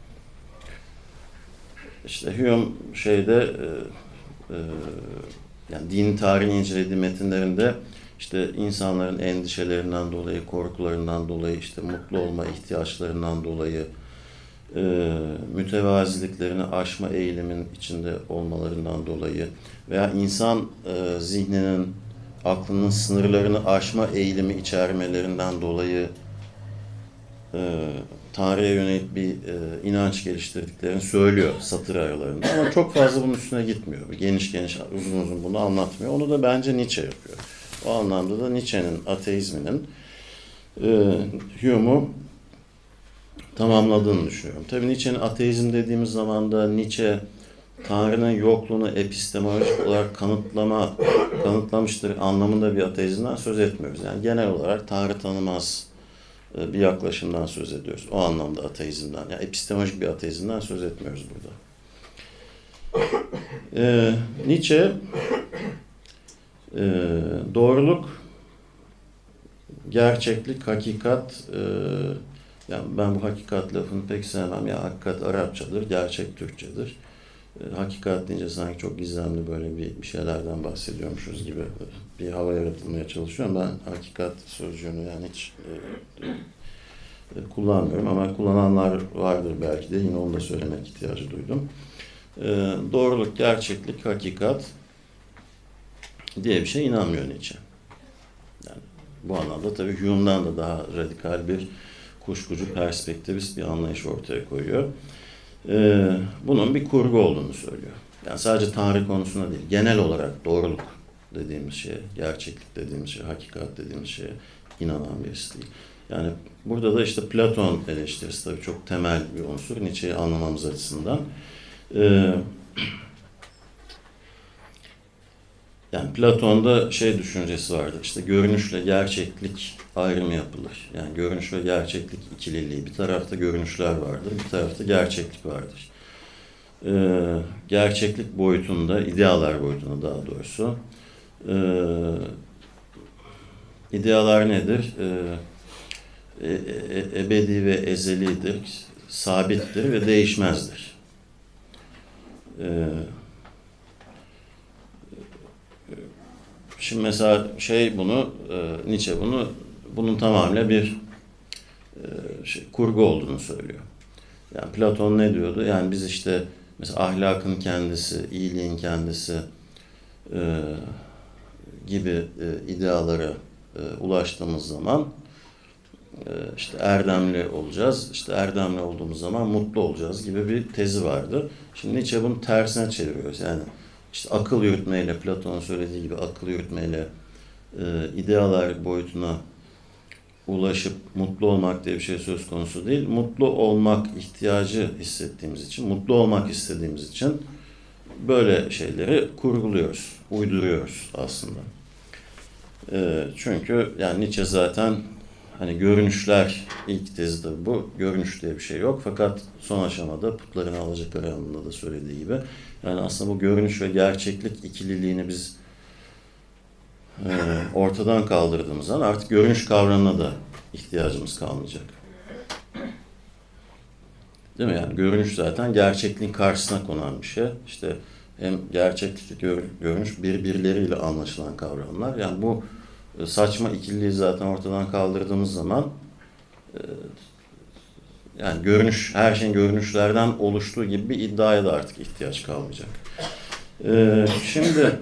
İşte Hume şeyde e, e, yani dinin tarihini incelediği metinlerinde işte insanların endişelerinden dolayı, korkularından dolayı, işte mutlu olma ihtiyaçlarından dolayı, e, mütevaziliklerini aşma eğilimin içinde olmalarından dolayı veya insan e, zihninin, aklının sınırlarını aşma eğilimi içermelerinden dolayı e, Tanrı'ya yönelik bir e, inanç geliştirdiklerini söylüyor satır aralarında. Ama çok fazla bunun üstüne gitmiyor. Geniş geniş, uzun uzun bunu anlatmıyor. Onu da bence Nietzsche yapıyor. O anlamda da Nietzsche'nin ateizminin e, Hume'u tamamladığını düşünüyorum. Tabii Nietzsche'nin ateizm dediğimiz zaman da Nietzsche Tanrı'nın yokluğunu epistemolojik olarak kanıtlama, kanıtlamıştır anlamında bir ateizmden söz etmiyoruz. Yani genel olarak Tanrı tanımaz bir yaklaşımdan söz ediyoruz. O anlamda ateizmden, yani epistemolojik bir ateizmden söz etmiyoruz burada. Ee, Nietzsche e, doğruluk, gerçeklik, hakikat, e, yani ben bu hakikat lafını pek sevmem. Ya hakikat Arapçadır, gerçek Türkçedir. E, hakikat deyince sanki çok gizemli böyle bir, bir şeylerden bahsediyormuşuz gibi bir hava yaratılmaya çalışıyorum. Ben hakikat sözcüğünü yani hiç e, e, kullanmıyorum ama kullananlar vardır belki de, yine onu da söylemek ihtiyacı duydum. E, doğruluk, gerçeklik, hakikat diye bir şey inanmıyor Nietzsche. Yani bu anlamda tabii Hume'dan da daha radikal bir kuşkucu, perspektivist bir anlayış ortaya koyuyor. Ee, bunun bir kurgu olduğunu söylüyor. Yani sadece Tanrı konusunda değil, genel olarak doğruluk dediğimiz şeye, gerçeklik dediğimiz şeye, hakikat dediğimiz şeye inanan birisi değil. Yani burada da işte Platon eleştirisi tabii çok temel bir unsur Nietzsche'yi anlamamız açısından. Ee, Yani Platon'da şey düşüncesi vardır, işte görünüşle gerçeklik ayrımı yapılır. Yani görünüş ve gerçeklik ikililiği. Bir tarafta görünüşler vardır, bir tarafta gerçeklik vardır. Ee, gerçeklik boyutunda, idealar boyutunda daha doğrusu. Ee, idealar nedir? Ee, e, e, ebedi ve ezelidir, sabittir ve değişmezdir. Ee, Şimdi mesela şey bunu, e, Nietzsche bunu, bunun tamamıyla bir e, şey, kurgu olduğunu söylüyor. Yani Platon ne diyordu? Yani biz işte mesela ahlakın kendisi, iyiliğin kendisi e, gibi e, idealara e, ulaştığımız zaman e, işte erdemli olacağız. İşte erdemli olduğumuz zaman mutlu olacağız gibi bir tezi vardı. Şimdi Nietzsche bunu tersine çeviriyor. Yani İşte akıl yürütmeyle, Platon'un söylediği gibi akıl yürütmeyle e, idealar boyutuna ulaşıp mutlu olmak diye bir şey söz konusu değil. Mutlu olmak ihtiyacı hissettiğimiz için, mutlu olmak istediğimiz için böyle şeyleri kurguluyoruz, uyduruyoruz aslında. E, çünkü yani Nietzsche zaten hani görünüşler ilk tezidir bu. Görünüş diye bir şey yok. Fakat son aşamada putlarını alacakları anlamında da söylediği gibi. Yani aslında bu görünüş ve gerçeklik ikililiğini biz e, ortadan kaldırdığımız zaman artık görünüş kavramına da ihtiyacımız kalmayacak. Değil mi? Yani görünüş zaten gerçekliğin karşısına konan bir şey. İşte hem gerçeklik gör, görünüş birbirleriyle anlaşılan kavramlar. Yani bu saçma ikililiği zaten ortadan kaldırdığımız zaman e, yani görünüş, her şeyin görünüşlerden oluştuğu gibi bir iddiaya da artık ihtiyaç kalmayacak. E, şimdi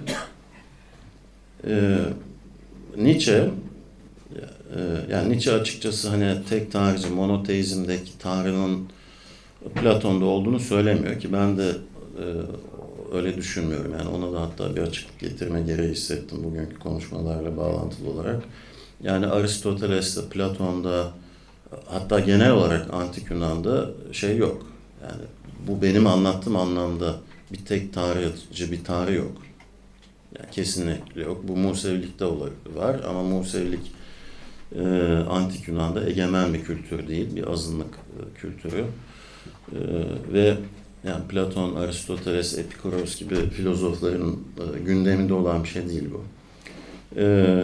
e, Nietzsche e, yani Nietzsche açıkçası hani tek tanrıcı, monoteizmdeki Tanrı'nın Platon'da olduğunu söylemiyor ki ben de e, öyle düşünmüyorum. Yani ona da hatta bir açıklık getirme gereği hissettim bugünkü konuşmalarla bağlantılı olarak. Yani Aristoteles'te, Platon'da, hatta genel olarak Antik Yunan'da şey yok. Yani bu benim anlattığım anlamda bir tek tanrıcı bir tanrı yok. Yani kesinlikle yok. Bu Musevilikte var ama Musevilik e, Antik Yunan'da egemen bir kültür değil, bir azınlık e, kültürü. E, ve yani Platon, Aristoteles, Epikuros gibi filozofların e, gündeminde olan bir şey değil bu. E,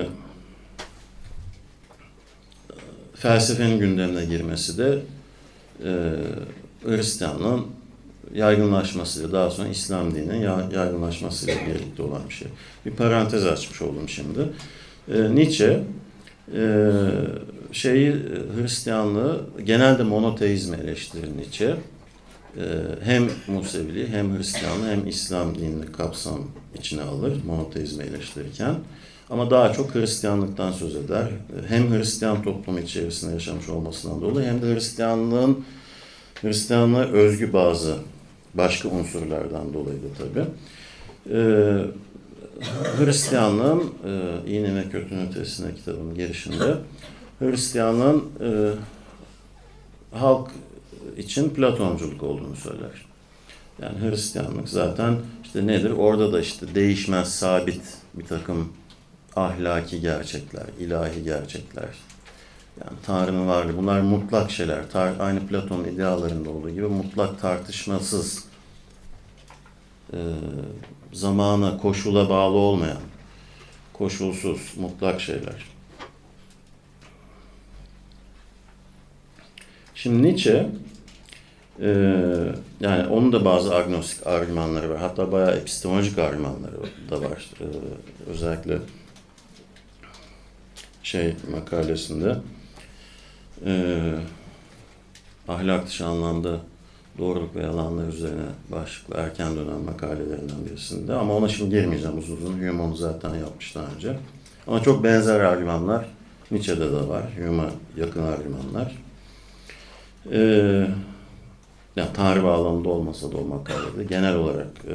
felsefenin gündemine girmesi de e, Hristiyanlığın yaygınlaşmasıyla, daha sonra İslam dininin yaygınlaşmasıyla birlikte olan bir şey. Bir parantez açmış oldum şimdi. E, Nietzsche e, şeyi Hristiyanlığı genelde monoteizmi eleştirir Nietzsche. E, hem Museviliği hem Hristiyanlığı hem İslam dinini kapsam içine alır monoteizmi eleştirirken. Ama daha çok Hristiyanlıktan söz eder. Hem Hristiyan toplumu içerisinde yaşamış olmasından dolayı hem de Hristiyanlığın Hristiyanlığa özgü bazı başka unsurlardan dolayı da tabii. Ee, Hristiyanlığın, e, İyinin ve Kötünün Ötesine kitabının girişinde Hristiyanlığın e, halk için Platonculuk olduğunu söyler. Yani Hristiyanlık zaten işte nedir? Orada da işte değişmez, sabit bir takım ahlaki gerçekler, ilahi gerçekler. Yani Tanrı'nın varlığı, bunlar mutlak şeyler. Tar- aynı Platon idealarında olduğu gibi mutlak, tartışmasız, e, zamana, koşula bağlı olmayan, koşulsuz, mutlak şeyler. Şimdi Nietzsche, e, yani onun da bazı agnostik argümanları var. Hatta bayağı epistemolojik argümanları da var. E, özellikle şey makalesinde e, ahlak dışı anlamda doğruluk ve yalanlar üzerine başlıklı erken dönem makalelerinden birisinde. Ama ona şimdi girmeyeceğim uzun uzun. Hume onu zaten yapmış daha önce. Ama çok benzer argümanlar Nietzsche'de de var. Hume'a yakın argümanlar. Ee, yani Tanrı bağlamında olmasa da o makalede genel olarak e,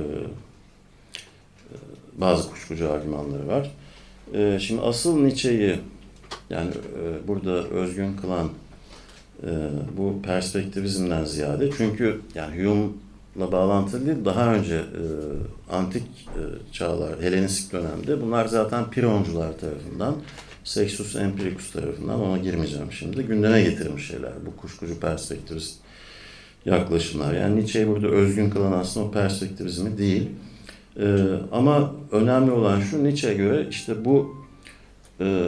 bazı kuşkucu argümanları var. E, şimdi asıl Nietzsche'yi yani e, burada özgün kılan e, bu perspektivizmden ziyade, çünkü yani Hume'la bağlantılı değil, daha önce e, antik e, çağlar, Helenistik dönemde bunlar zaten Pironcular tarafından, Sextus Empiricus tarafından, ona girmeyeceğim şimdi, gündeme getirilmiş şeyler bu kuşkucu perspektivist yaklaşımlar. Yani Nietzsche'yi burada özgün kılan aslında o perspektivizmi değil. E, ama önemli olan şu, Nietzsche'ye göre işte bu e,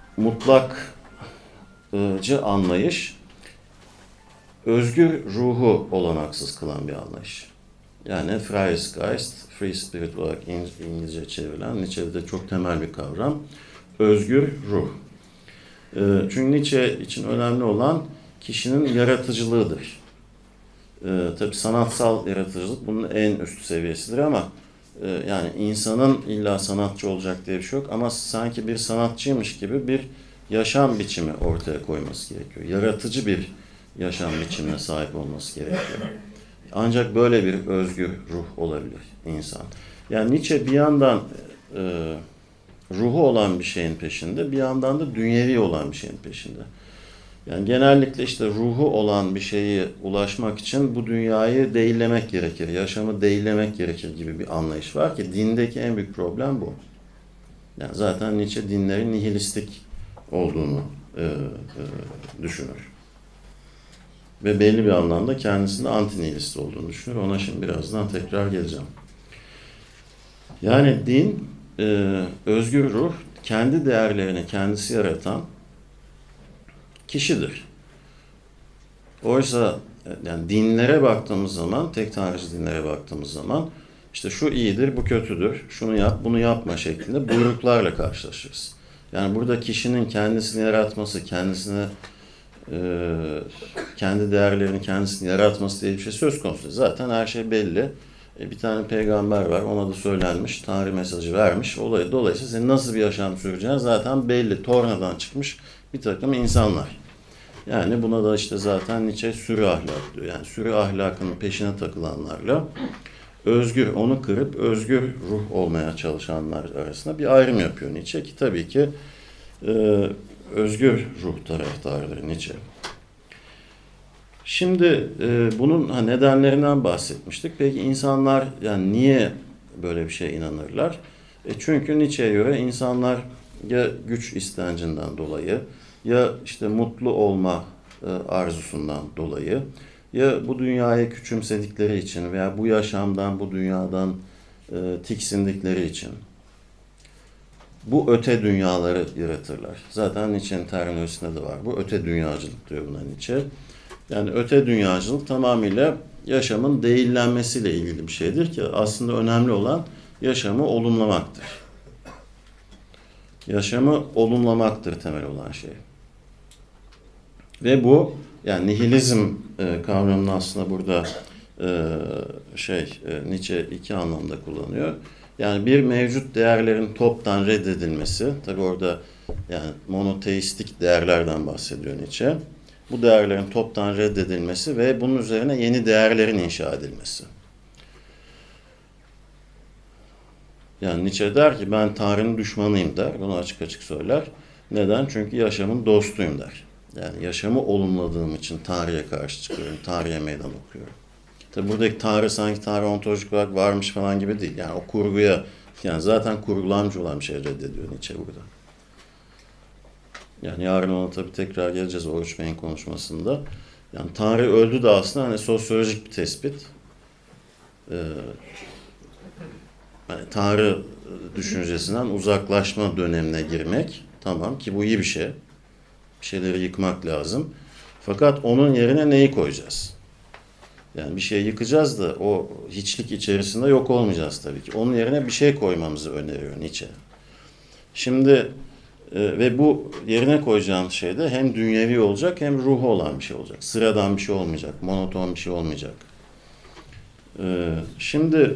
mutlakçı anlayış özgür ruhu olanaksız kılan bir anlayış. Yani Freies Geist, Free Spirit olarak İngilizce çevrilen, Nietzsche'de çok temel bir kavram. Özgür ruh. Çünkü Nietzsche için önemli olan kişinin yaratıcılığıdır. Tabii sanatsal yaratıcılık bunun en üst seviyesidir ama yani insanın illa sanatçı olacak diye bir şey yok ama sanki bir sanatçıymış gibi bir yaşam biçimi ortaya koyması gerekiyor. Yaratıcı bir yaşam biçimine sahip olması gerekiyor. Ancak böyle bir özgür ruh olabilir insan. Yani Nietzsche bir yandan e, ruhu olan bir şeyin peşinde, bir yandan da dünyevi olan bir şeyin peşinde. Yani genellikle işte ruhu olan bir şeye ulaşmak için bu dünyayı değillemek gerekir, yaşamı değillemek gerekir gibi bir anlayış var ki dindeki en büyük problem bu. Yani zaten Nietzsche dinlerin nihilistik olduğunu e, e, düşünür. Ve belli bir anlamda kendisinde anti-nihilist olduğunu düşünür. Ona şimdi birazdan tekrar geleceğim. Yani din, e, özgür ruh, kendi değerlerini kendisi yaratan kişidir. Oysa yani dinlere baktığımız zaman, tek tanrıcı dinlere baktığımız zaman işte şu iyidir, bu kötüdür, şunu yap, bunu yapma şeklinde buyruklarla karşılaşırız. Yani burada kişinin kendisini yaratması, kendisine e, kendi değerlerini kendisini yaratması diye bir şey söz konusu. Zaten her şey belli. E, bir tane peygamber var, ona da söylenmiş, Tanrı mesajı vermiş. Dolayısıyla senin nasıl bir yaşam süreceğin zaten belli. Tornadan çıkmış bir takım insanlar. Yani buna da işte zaten Nietzsche sürü ahlak diyor. Yani sürü ahlakının peşine takılanlarla özgür, onu kırıp özgür ruh olmaya çalışanlar arasında bir ayrım yapıyor Nietzsche ki tabii ki e, özgür ruh taraftarıdır Nietzsche. Şimdi e, bunun ha, nedenlerinden bahsetmiştik. Peki insanlar yani niye böyle bir şeye inanırlar? E çünkü Nietzsche'ye göre insanlar ya güç istencinden dolayı ya işte mutlu olma e, arzusundan dolayı ya bu dünyayı küçümsedikleri için veya bu yaşamdan, bu dünyadan e, tiksindikleri için bu öte dünyaları yaratırlar. Zaten Nietzsche'nin terminolojisinde de var. Bu öte dünyacılık diyor buna Nietzsche. Yani öte dünyacılık tamamıyla yaşamın değillenmesiyle ilgili bir şeydir ki aslında önemli olan yaşamı olumlamaktır. Yaşamı olumlamaktır temel olan şey. Ve bu yani nihilizm e, kavramını aslında burada e, şey e, Nietzsche iki anlamda kullanıyor. Yani bir mevcut değerlerin toptan reddedilmesi, tabi orada yani monoteistik değerlerden bahsediyor Nietzsche. Bu değerlerin toptan reddedilmesi ve bunun üzerine yeni değerlerin inşa edilmesi. Yani Nietzsche der ki ben Tanrı'nın düşmanıyım der. Bunu açık açık söyler. Neden? Çünkü yaşamın dostuyum der. Yani yaşamı olumladığım için Tanrı'ya karşı çıkıyorum. Tanrı'ya meydan okuyorum. Tabi buradaki Tanrı sanki Tanrı ontolojik olarak varmış falan gibi değil. Yani o kurguya, yani zaten kurgulanmış olan bir şey reddediyor Nietzsche burada. Yani yarın ona tabii tekrar geleceğiz o üç beyin konuşmasında. Yani Tanrı öldü de aslında hani sosyolojik bir tespit. Ee, yani Tanrı düşüncesinden uzaklaşma dönemine girmek. Tamam ki bu iyi bir şey. Bir şeyleri yıkmak lazım. Fakat onun yerine neyi koyacağız? Yani bir şey yıkacağız da o hiçlik içerisinde yok olmayacağız tabii ki. Onun yerine bir şey koymamızı öneriyor Nietzsche. Şimdi e, ve bu yerine koyacağım şey de hem dünyevi olacak hem ruhu olan bir şey olacak. Sıradan bir şey olmayacak, monoton bir şey olmayacak. E, şimdi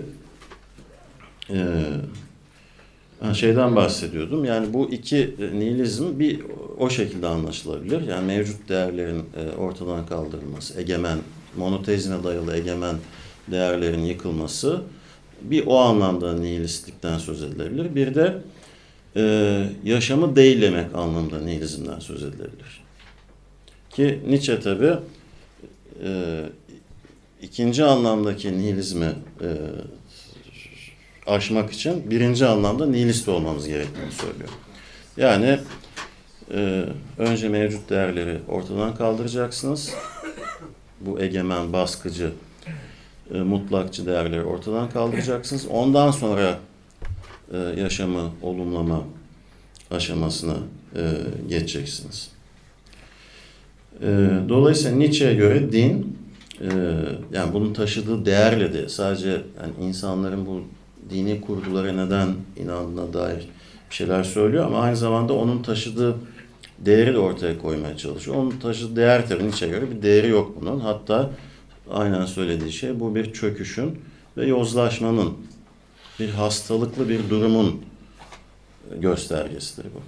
e, şeyden bahsediyordum. Yani bu iki nihilizm bir o şekilde anlaşılabilir. Yani mevcut değerlerin e, ortadan kaldırılması, egemen monoteizme dayalı egemen değerlerin yıkılması bir o anlamda nihilistlikten söz edilebilir. Bir de e, yaşamı değillemek anlamda nihilizmden söz edilebilir. Ki Nietzsche tabi e, ikinci anlamdaki nihilizmi e, aşmak için birinci anlamda nihilist olmamız gerektiğini söylüyor. Yani e, önce mevcut değerleri ortadan kaldıracaksınız. Bu egemen, baskıcı, e, mutlakçı değerleri ortadan kaldıracaksınız. Ondan sonra e, yaşamı olumlama aşamasına e, geçeceksiniz. E, dolayısıyla Nietzsche'ye göre din, e, yani bunun taşıdığı değerle de sadece yani insanların bu dini kurgulara neden inandığına dair bir şeyler söylüyor ama aynı zamanda onun taşıdığı değeri de ortaya koymaya çalışıyor. Onun taşıdığı değer tabii Nietzsche'ye göre bir değeri yok bunun. Hatta aynen söylediği şey bu bir çöküşün ve yozlaşmanın, bir hastalıklı bir durumun göstergesidir bu.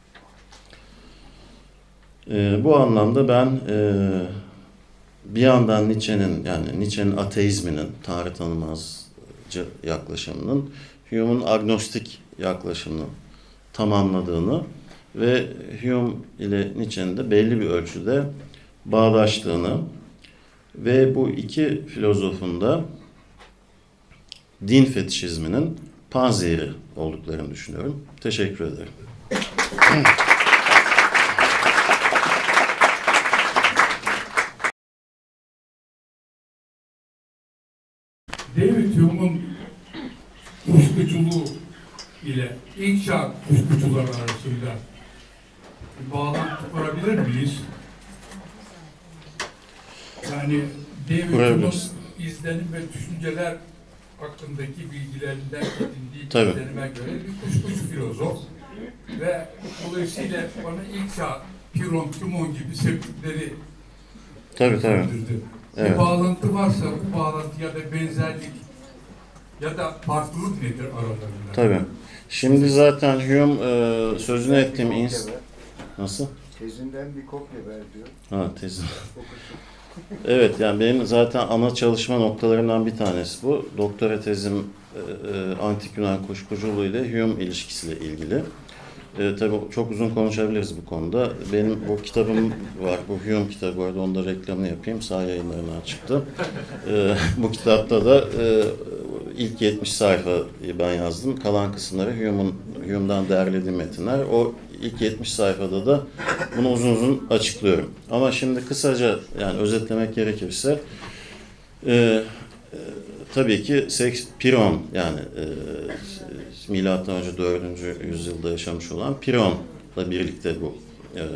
Ee, bu anlamda ben e, bir yandan Nietzsche'nin yani Nietzsche'nin ateizminin, Tanrı tanımazcı yaklaşımının Hume'un agnostik yaklaşımını tamamladığını ve Hume ile Nietzsche'nin de belli bir ölçüde bağdaştığını ve bu iki filozofun da din fetişizminin panzehiri olduklarını düşünüyorum. Teşekkür ederim. David Hume'un kuşkuculuğu ile ilk çağ kuşkucular arasında bir bağlantı kurabilir miyiz? Yani David Hume'un izlenim ve düşünceler hakkındaki bilgilerinden edindiği izlenime göre bir kuşkucu filozof ve dolayısıyla bana ilk çağ Piron, Timon gibi septikleri tabii, tabii. Evet. Bir bağlantı varsa bu bağlantı ya da benzerlik ya da farklılık nedir aralarında? Tabii. Şimdi zaten Hume e, sözünü ettiğim ins... Nasıl? Tezinden bir kopya ver diyor. Ha, tezim. Evet, yani benim zaten ana çalışma noktalarımdan bir tanesi bu. Doktora tezim e, e, Antik Yunan kuşkuculuğu ile Hume ilişkisiyle ilgili. E, tabii çok uzun konuşabiliriz bu konuda. Benim bu kitabım var, bu Hume kitabı var, onu da reklamını yapayım. Sağ yayınlarından çıktı. E, bu kitapta da e, ilk yetmiş sayfayı ben yazdım. Kalan kısımları Hume'un, Hume'dan derlediğim metinler. O ilk yetmiş sayfada da bunu uzun uzun açıklıyorum. Ama şimdi kısaca yani özetlemek gerekirse Ee, e, tabii ki seks, Piron yani e, milattan önce dördüncü yüzyılda yaşamış olan Piron'la birlikte bu e, e,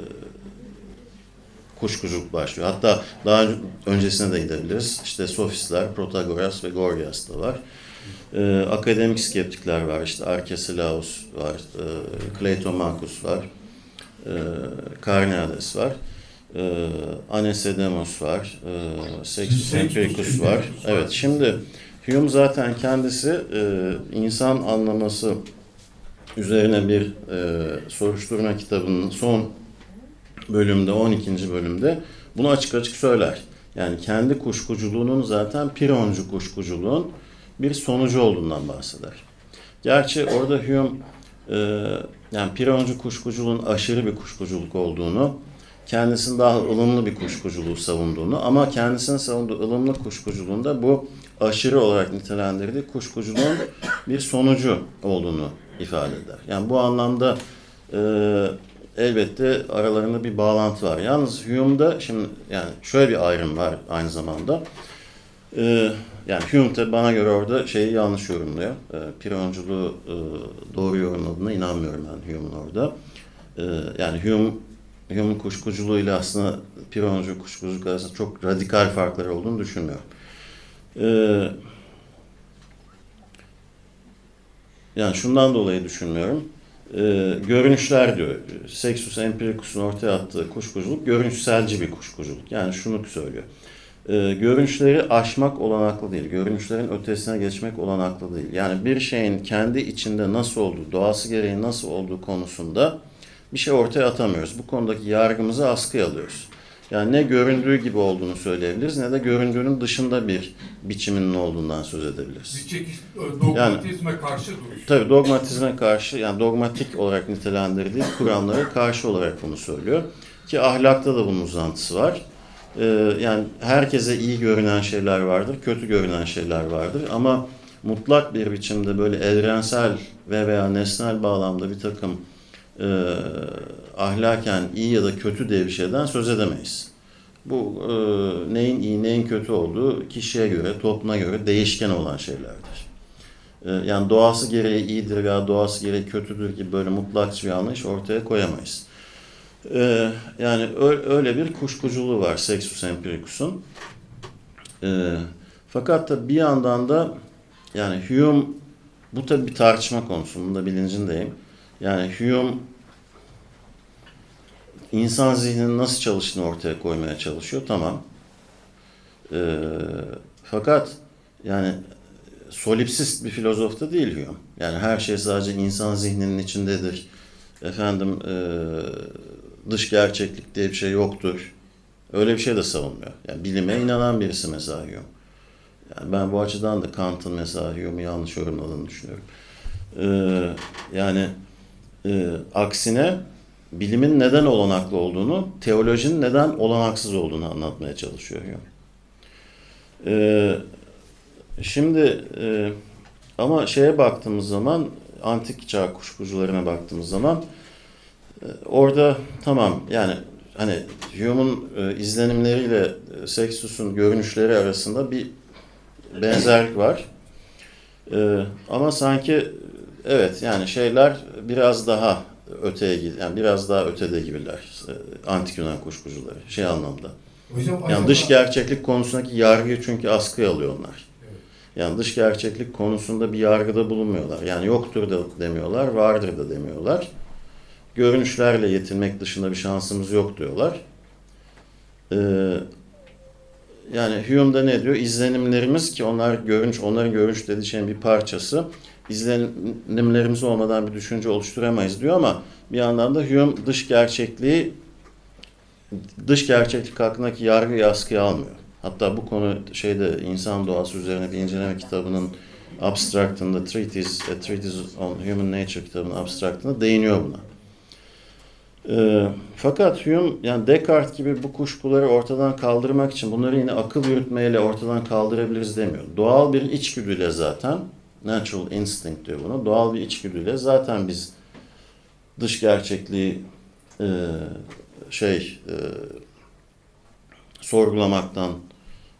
kuşkuculuk başlıyor. Hatta daha öncesine de gidebiliriz. İşte sofistler, Protagoras ve Gorgias da var. Ee, akademik skeptikler var. İşte Arkesilaus var, e, Kleitomachus var, e, Karneades var, e, Anaximandros var, e, Sextus Empiricus var. Evet, şimdi Hume zaten kendisi e, insan anlaması üzerine bir e, soruşturma kitabının son bölümde, on ikinci bölümde bunu açık açık söyler. Yani kendi kuşkuculuğunun zaten Pironcu kuşkuculuğun bir sonucu olduğundan bahseder. Gerçi orada Hume e, yani Pironcu kuşkuculuğun aşırı bir kuşkuculuk olduğunu, kendisinin daha ılımlı bir kuşkuculuğu savunduğunu ama kendisinin savunduğu ılımlı kuşkuculuğunda bu aşırı olarak nitelendirdiği kuşkuculuğun bir sonucu olduğunu ifade eder. Yani bu anlamda e, elbette aralarında bir bağlantı var. Yalnız Hume'da şimdi yani şöyle bir ayrım var aynı zamanda. Ee, yani Hume de bana göre orada şeyi yanlış yorumluyor. Ee, Pironculuğu e, doğru yorumladığına inanmıyorum ben Hume'un orada. Ee, yani Hume, Hume'un kuşkuculuğuyla aslında Pironcu kuşkuculuk arasında çok radikal farkları olduğunu düşünmüyorum. Ee, yani şundan dolayı düşünmüyorum. Ee, görünüşler diyor. Sextus Empiricus'un ortaya attığı kuşkuculuk görünüşselci bir kuşkuculuk. Yani şunu söylüyor. Ee, görünüşleri aşmak olanaklı değil. Görünüşlerin ötesine geçmek olanaklı değil. Yani bir şeyin kendi içinde nasıl olduğu, doğası gereği nasıl olduğu konusunda bir şey ortaya atamıyoruz. Bu konudaki yargımızı askıya alıyoruz. Yani ne göründüğü gibi olduğunu söyleyebiliriz ne de göründüğünün dışında bir biçiminin olduğundan söz edebiliriz. Bir çekiş, dogmatizme yani, karşı duruş. Tabii dogmatizme karşı, yani dogmatik olarak nitelendirdiği kuramlara karşı olarak bunu söylüyor. Ki ahlakta da bunun uzantısı var. Ee, yani herkese iyi görünen şeyler vardır, kötü görünen şeyler vardır. Ama mutlak bir biçimde böyle evrensel ve veya nesnel bağlamda bir takım e, ahlaken iyi ya da kötü diye bir şeyden söz edemeyiz. Bu e, neyin iyi, neyin kötü olduğu kişiye göre, topluma göre değişken olan şeylerdir. E, yani doğası gereği iyidir veya doğası gereği kötüdür gibi böyle mutlak bir anlayış ortaya koyamayız. E, yani öyle bir kuşkuculuğu var Sextus Empiricus'un. E, fakat da bir yandan da yani Hume, bu tabii bir tartışma konusu, bunun da bilincindeyim. Yani Hume İnsan zihninin nasıl çalıştığını ortaya koymaya çalışıyor, tamam. E, fakat yani solipsist bir filozof da değil Hume. Yani her şey sadece insan zihninin içindedir. Efendim e, dış gerçeklik diye bir şey yoktur. Öyle bir şey de savunmuyor. Yani bilime inanan birisi mesela Hume. Yani ben bu açıdan da Kant'ın mesela Hume'u yanlış yorumladığını düşünüyorum. E, yani e, aksine bilimin neden olanaklı olduğunu, teolojinin neden olanaksız olduğunu anlatmaya çalışıyor Hume. Ee, şimdi e, ama şeye baktığımız zaman, antik çağ kuşkucularına baktığımız zaman e, orada tamam yani hani Hume'un e, izlenimleriyle e, Sextus'un görünüşleri arasında bir benzerlik var. E, ama sanki evet yani şeyler biraz daha öteye gidiyor. Yani biraz daha ötede gibiler. Antik Yunan kuşkucuları. Şey anlamda. Hocam, yani acaba... dış gerçeklik konusundaki yargıyı çünkü askıya alıyor onlar. Evet. Yani dış gerçeklik konusunda bir yargıda bulunmuyorlar. Yani yoktur da demiyorlar, vardır da demiyorlar. Görünüşlerle yetinmek dışında bir şansımız yok diyorlar. Ee, yani Hume'da ne diyor? İzlenimlerimiz, ki onlar görünüş, onların görünüş dediği şeyin bir parçası. İzlenimlerimiz olmadan bir düşünce oluşturamayız diyor ama bir yandan da Hume dış gerçekliği, dış gerçeklik hakkındaki yargıyı askıya almıyor. Hatta bu konu şeyde insan doğası üzerine bir inceleme kitabının abstract'ında, Treatise, A Treatise on Human Nature kitabının abstract'ında değiniyor buna. E, fakat Hume yani Descartes gibi bu kuşkuları ortadan kaldırmak için bunları yine akıl yürütmeyle ortadan kaldırabiliriz demiyor. Doğal bir içgüdüyle zaten, natural instinct diyor bunu, doğal bir içgüdüyle zaten biz dış gerçekliği e, şey e, sorgulamaktan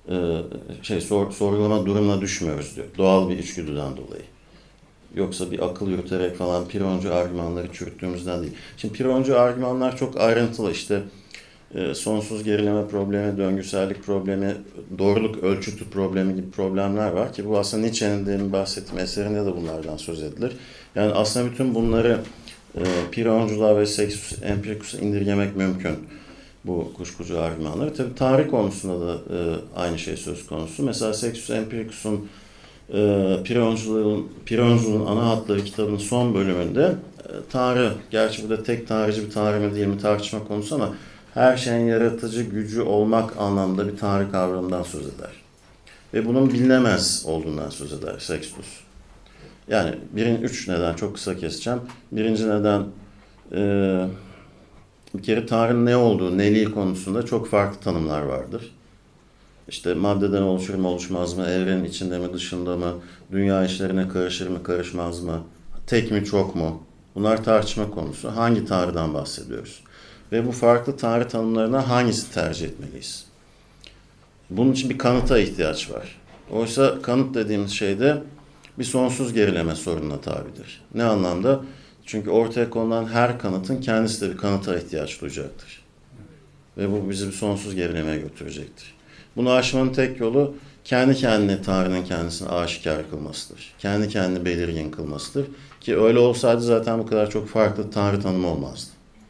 e, şey sor, sorgulama durumuna düşmüyoruz diyor. Doğal bir içgüdüden dolayı. Yoksa bir akıl yürüterek falan Pironcu argümanları çürüttüğümüzden değil. Şimdi Pironcu argümanlar çok ayrıntılı. İşte e, sonsuz gerileme problemi, döngüsellik problemi, doğruluk ölçütü problemi gibi problemler var ki bu aslında Nietzsche'nin demin bahsettiğim eserinde de bunlardan söz edilir. Yani aslında bütün bunları e, Pironculuğa ve Sextus Empiricus'a indirgemek mümkün. Bu kuşkucu argümanları. Tabii tarih konusunda da e, aynı şey söz konusu. Mesela Sextus Empiricus'un e, Pironculuğun, Pironculuğun ana hatları kitabının son bölümünde e, Tanrı, gerçi burada tek tanrıcı bir tanrı mı değil mi tartışma konusu ama her şeyin yaratıcı gücü olmak anlamda bir tanrı kavramından söz eder. Ve bunun bilinemez olduğundan söz eder Sextus. Yani birin üç neden çok kısa keseceğim. Birinci neden e, bir kere Tanrı'nın ne olduğu, neliği konusunda çok farklı tanımlar vardır. İşte maddeden oluşur mu, oluşmaz mı, evrenin içinde mi, dışında mı, dünya işlerine karışır mı, karışmaz mı, tek mi, çok mu? Bunlar tartışma konusu. Hangi Tanrı'dan bahsediyoruz? Ve bu farklı Tanrı tanımlarına hangisi tercih etmeliyiz? Bunun için bir kanıta ihtiyaç var. Oysa kanıt dediğimiz şey de bir sonsuz gerileme sorununa tabidir. Ne anlamda? Çünkü ortaya konulan her kanıtın kendisi de bir kanıta ihtiyaç duyacaktır. Ve bu bizi bir sonsuz gerilemeye götürecektir. Bunu aşmanın tek yolu kendi kendine Tanrı'nın kendisini aşikar kılmasıdır. Kendi kendini belirgin kılmasıdır. Ki öyle olsaydı zaten bu kadar çok farklı Tanrı tanımı olmazdı.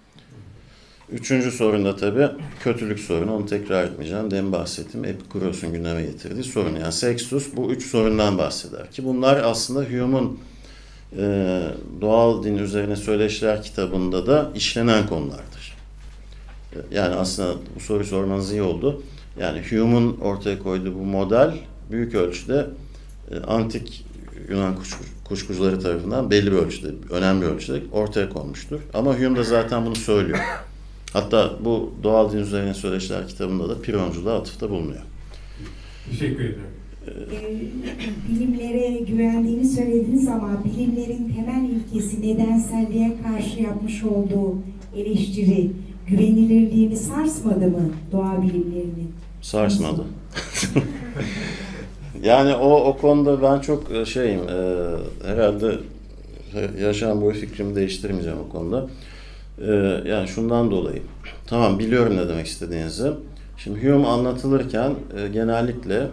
Üçüncü sorun da tabii kötülük sorunu. Onu tekrar etmeyeceğim. Demin bahsettiğim Epikuros'un gündeme getirdiği sorun. Yani Sextus bu üç sorundan bahseder. Ki bunlar aslında Hume'un e, Doğal Din Üzerine Söyleşiler kitabında da işlenen konulardır. Yani aslında bu soruyu sormanız iyi oldu. Yani Hume'un ortaya koyduğu bu model büyük ölçüde e, antik Yunan kuşku, kuşkucuları tarafından belli bir ölçüde, önemli bir ölçüde ortaya konmuştur. Ama Hume da zaten bunu söylüyor. Hatta bu Doğal Din Üzerine Söyleşiler kitabında da Pironculuğa atıfta bulunuyor. Teşekkür ederim. Ee, bilimlere güvendiğini söylediniz ama bilimlerin temel ilkesi nedenselliğe karşı yapmış olduğu eleştiri güvenilirliğini sarsmadı mı doğa bilimlerinin? Sarsmadı. Yani o o konuda ben çok şeyim, e, herhalde yaşam boyu fikrimi değiştirmeyeceğim o konuda. E, yani şundan dolayı, tamam biliyorum ne demek istediğinizi. Şimdi Hume anlatılırken e, genellikle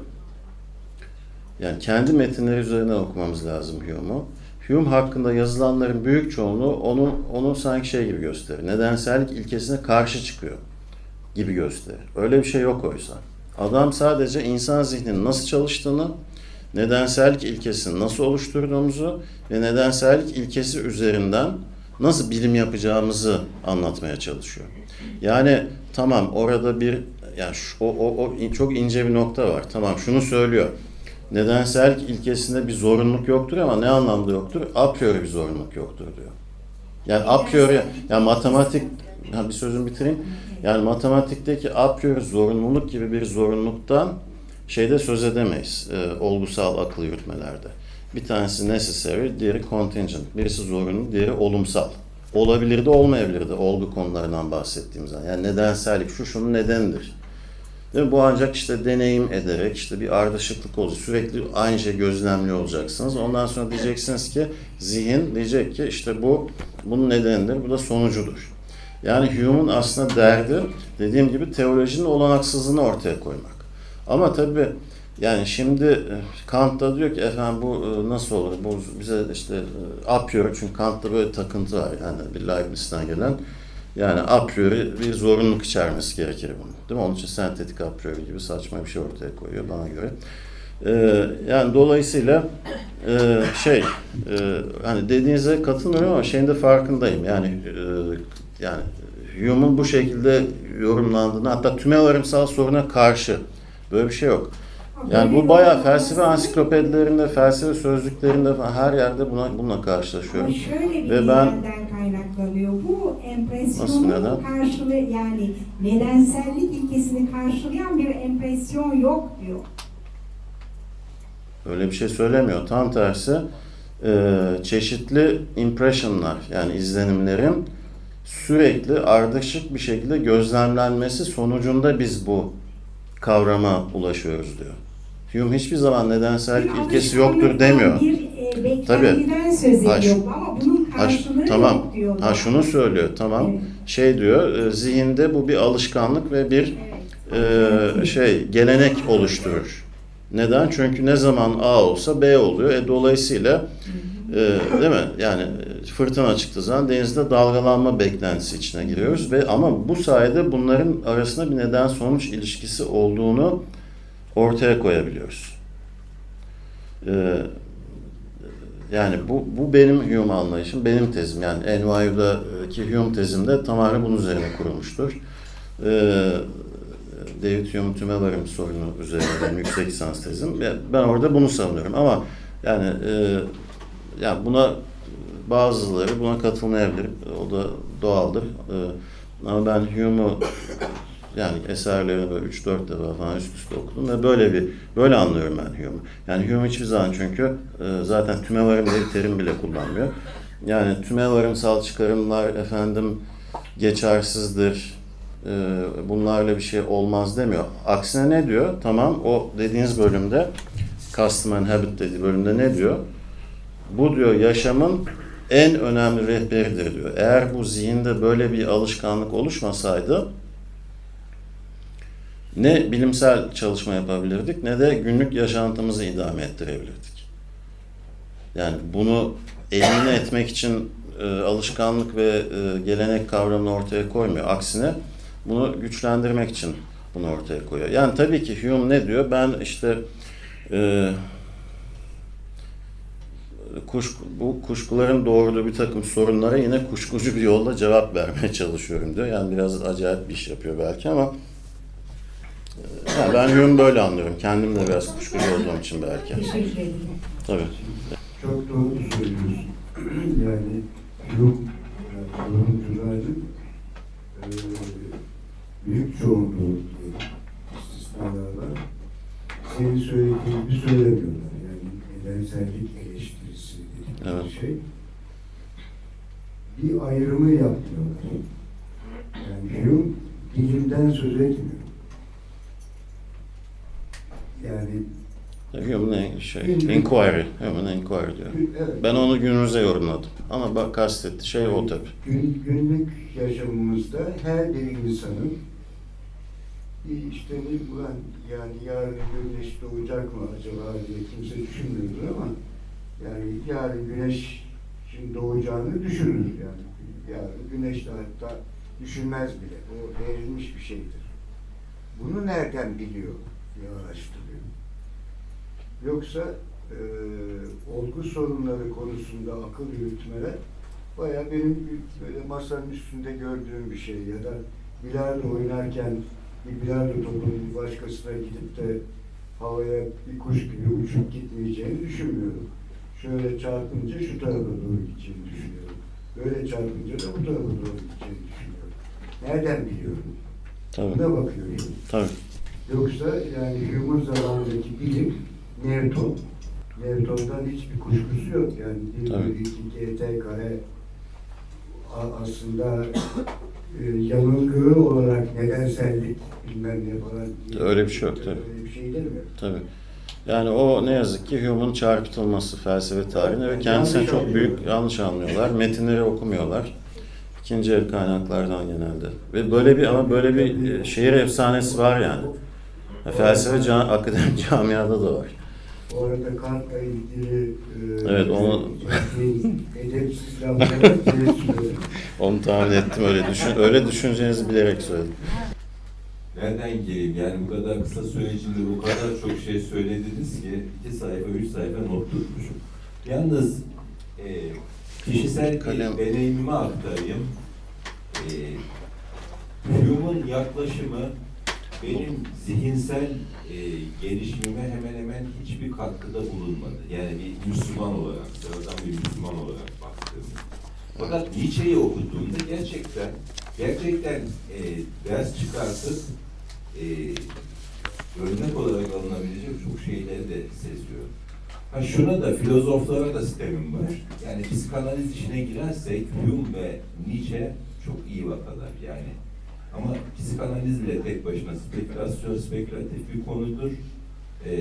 yani kendi metinleri üzerinden okumamız lazım Hume'u. Hume hakkında yazılanların büyük çoğunluğu onu onu sanki şey gibi gösterir. Nedensellik ilkesine karşı çıkıyor gibi gösterir. Öyle bir şey yok oysa. Adam sadece insan zihninin nasıl çalıştığını, nedensellik ilkesini nasıl oluşturduğumuzu ve nedensellik ilkesi üzerinden nasıl bilim yapacağımızı anlatmaya çalışıyor. Yani tamam orada bir yani şu, o, o, o çok ince bir nokta var. Tamam şunu söylüyor. Nedensellik ilkesinde bir zorunluluk yoktur ama ne anlamda yoktur? A priori bir zorunluluk yoktur diyor. Yani a priori, yani matematik, bir sözümü bitireyim. Yani matematikteki a priori zorunluluk gibi bir zorunluluktan şeyde söz edemeyiz. E, olgusal akıl yürütmelerde. Bir tanesi necessary, diğeri contingent. Birisi zorunlu, diğeri olumsal. Olabilir de olmayabilir de olgu konularından bahsettiğimiz zaman. Yani nedensellik şu şunun nedenidir. Değil mi? Bu ancak işte deneyim ederek işte bir ardışıklık olacak. Sürekli aynı şey gözlemliyor olacaksınız. Ondan sonra diyeceksiniz ki zihin diyecek ki işte bu bunun nedenidir. Bu da sonucudur. Yani Hume'un aslında derdi dediğim gibi teolojinin olanaksızlığını ortaya koymak. Ama tabii yani şimdi Kant da diyor ki efendim bu nasıl olur? Bu bize işte a priori, çünkü Kant'ta böyle takıntı var yani bir Leibniz'ten gelen. Yani a priori bir zorunluluk içermesi gerekir bunun. Değil mi? Onun için sentetik a priori gibi saçma bir şey ortaya koyuyor bana göre. Ee, yani dolayısıyla e, şey e, hani dediğinize katılmıyorum ama şeyin de farkındayım. Yani e, yani Hume'un bu şekilde yorumlandığını, hatta tümevarimsal soruna karşı böyle bir şey yok. Yani bu bayağı felsefe ansiklopedilerinde, felsefe sözlüklerinde falan her yerde buna bununla karşılaşıyorum. Şöyle bir ve ben nedenden kaynaklanıyor. Bu empresyonun karşılığı, yani nedensellik ilkesini karşılayan bir empresyon yok diyor. Öyle bir şey söylemiyor. Tam tersi e, çeşitli impressionlar, yani izlenimlerin sürekli ardışık bir şekilde gözlemlenmesi sonucunda biz bu kavrama ulaşıyoruz diyor. Hume hiçbir zaman nedensellik Bir ilkesi yoktur demiyor. Bir e, beklentiden söz ediyor Ha, şu- ama bunun karşılığı tamam. yok diyor. Ha şunu söylüyor. Tamam. Evet. Şey diyor. e, Zihinde bu bir alışkanlık ve bir e, şey gelenek oluşturur. Neden? Çünkü ne zaman A olsa B oluyor. E, dolayısıyla e, değil mi? Yani fırtına çıktığı zaman denizde dalgalanma beklentisi içine giriyoruz ve ama bu sayede bunların arasında bir neden sonuç ilişkisi olduğunu ortaya koyabiliyoruz. E, yani bu bu benim Hume anlayışım, benim tezim. Yani N Y U'daki Hume tezimde tamamen bunun üzerine kurulmuştur. E, David Hume tümevarım sorunu üzerine benim yüksek lisans tezim. Ben orada bunu savunuyorum ama yani e, yani buna bazıları buna katılmayabilir. O da doğaldır. E, ama ben Hume'u yani eserlerini böyle üç dört defa falan üst üste okudum ve böyle bir böyle anlıyorum ben Hume'u. Yani Hume hiçbir zaman çünkü e, zaten tümevarım diye bir terim bile kullanmıyor. Yani tümevarımsal çıkarımlar efendim geçersizdir. Bunlarla bir şey olmaz demiyor. Aksine ne diyor? Tamam o dediğiniz bölümde Custom and Habit dediği bölümde ne diyor? Bu diyor yaşamın en önemli rehberidir diyor. Eğer bu zihinde böyle bir alışkanlık oluşmasaydı ne bilimsel çalışma yapabilirdik ne de günlük yaşantımızı idame ettirebilirdik. Yani bunu elimine etmek için e, alışkanlık ve e, gelenek kavramını ortaya koymuyor. Aksine bunu güçlendirmek için bunu ortaya koyuyor. Yani tabii ki Hume ne diyor? Ben işte e, kuş, bu kuşkuların doğurduğu bir takım sorunlara yine kuşkucu bir yolla cevap vermeye çalışıyorum diyor. Yani biraz acayip bir iş yapıyor belki ama e, yani ben Hume böyle anlıyorum. Kendim de biraz kuşkucu olduğum için belki. Teşekkür ederim. Tabii. Çok doğru söylüyorsun. Yani Hume, yani yorumcuların e, büyük çoğunluğu diyelim, istisnalarla senin söylediğini söylemiyorlar. Yani nedensellik eleştirisi dedikleri Evet. şey. Bir ayrımı yapmıyorlar. Yani Hume bilimden söz etmiyor. Yani Hume'un ne şey, inquiry, Hume'un inquiry diyor. evet, Ben onu günümüze yorumladım. Ama bak kastetti şey o tabii. gün, günlük yaşamımızda her bir insanın bir işte ne ulan yani yarın güneş doğacak mı acaba diye kimse düşünmüyordur ama yani yarın güneş şimdi doğacağını düşünür yani. Yarın güneş de hatta düşünmez bile. O verilmiş bir şeydir. Bunu nereden biliyor diye araştırıyor. Yoksa e, olgu sorunları konusunda akıl yürütmeler bayağı benim böyle masanın üstünde gördüğüm bir şey ya da bilardo oynarken bir bilardo topunun bir başkasına gidip de havaya bir kuş gibi uçup gitmeyeceğini düşünmüyorum. Şöyle çarpınca şu tarafa doğru gideceğini düşünüyorum. Böyle çarpınca da bu tarafa doğru gideceğini düşünüyorum. Nereden biliyorum? Tabii. Buna bakıyorum. Tabii. Yoksa yani Hume'un zamanındaki bilim Newton, Newton'dan hiçbir kuşkusu yok. Yani bir Tabii. bölü iki G T kare aslında e, yanılgı olarak nedensellik bilmem ne falan. Öyle bir şey yok tabii. Öyle bir şey değil mi? Tabii. Yani o ne yazık ki Hume'un çarpıtılması felsefe tarihine ve kendisine Yanlış çok büyük anlıyorlar. yanlış anlıyorlar. Metinleri okumuyorlar. İkinci el kaynaklardan genelde. Ve böyle bir ama böyle bir e, şehir efsanesi var yani. Ya, felsefe ca akademik camiada da var. O arada Kant'la ilgili e, Evet, onu- edepsiz lafları söyledim. Onu tahmin ettim öyle düşün öyle düşüneceğinizi bilerek söyledim. Nereden gireyim? Yani bu kadar kısa süre içinde bu kadar çok şey söylediniz ki iki sayfa, üç sayfa not tutmuşum. Yalnız e, kişisel Kalem. bir deneyimimi aktarayım. E, Hume'un yaklaşımı benim zihinsel e, gelişimime hemen hemen hiçbir katkıda bulunmadı. Yani bir Müslüman olarak, sıradan bir Müslüman olarak baktığımda. Fakat Nietzsche'yi okuduğumda gerçekten gerçekten e, ders çıkartıp e, örnek olarak alınabilecek çok şeyleri de seziyorum. Ha şuna da, filozoflara da sistemim var. Yani psikanaliz işine girersek Hume ve Nietzsche çok iyi vakalar. Yani Ama psikanaliz bile tek başına spekülasyon, spekülatif bir konudur. Ee,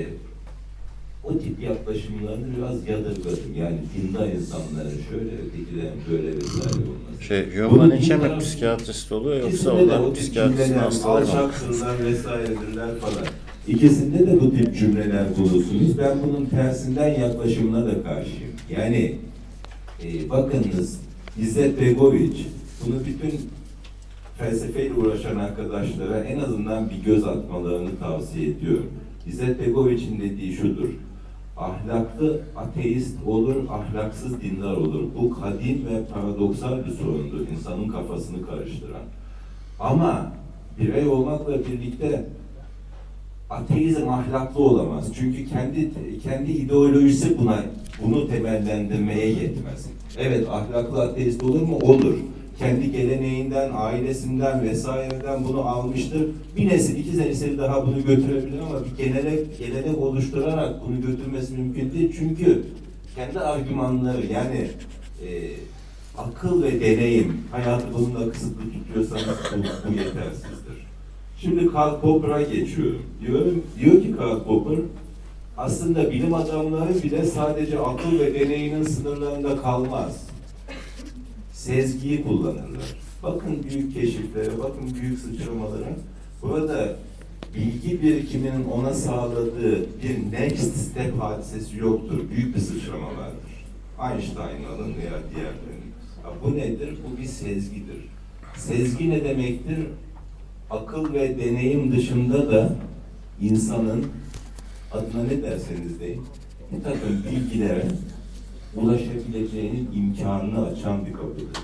o tip yaklaşımlarını biraz yadırgadım. Yani dindar insanların şöyle, ötekilerin böyle vesaire olması. Şey, Hume'la Nietzsche mi psikiyatrist oluyor yoksa onlar psikiyatristin hastaları mı? Alçaktırlar vesairedirler falan. İkisinde de bu tip cümleler bulursunuz. Ben bunun tersinden yaklaşımına da karşıyım. Yani e, bakınız İzzet Begoviç, bunu bütün felsefeyle uğraşan arkadaşlara en azından bir göz atmalarını tavsiye ediyorum. İzzet Begoviç'in dediği şudur: ahlaklı ateist olur, ahlaksız dindar olur. Bu kadim ve paradoksal bir sorundur, insanın kafasını karıştıran. Ama birey olmakla birlikte ateizm ahlaklı olamaz. Çünkü kendi kendi ideolojisi buna bunu temellendirmeye yetmez. Evet, ahlaklı ateist olur mu? Olur. Kendi geleneğinden, ailesinden vesaireden bunu almıştır. Bir nesil, iki nesil daha bunu götürebilir ama bir gelenek, gelenek oluşturarak bunu götürmesi mümkün değil. Çünkü kendi argümanları, yani e, akıl ve deneyim, hayatı bununla kısıtlı tutuyorsanız bu, bu yetersizdir. Şimdi Karl Popper'a geçiyorum. Diyorum, diyor ki Karl Popper, aslında bilim adamları bile sadece akıl ve deneyinin sınırlarında kalmaz. Sezgiyi kullanırlar. Bakın büyük keşiflere, bakın büyük sıçramalara. Burada bilgi birikiminin ona sağladığı bir next step hadisesi yoktur. Büyük bir sıçrama vardır. Einstein'ın alın veya diğerlerinin. Bu nedir? Bu bir sezgidir. Sezgi ne demektir? Akıl ve deneyim dışında da insanın, adına ne derseniz deyin, bir takım bilgilere ulaşabileceğinin imkanını açan bir kapıdır.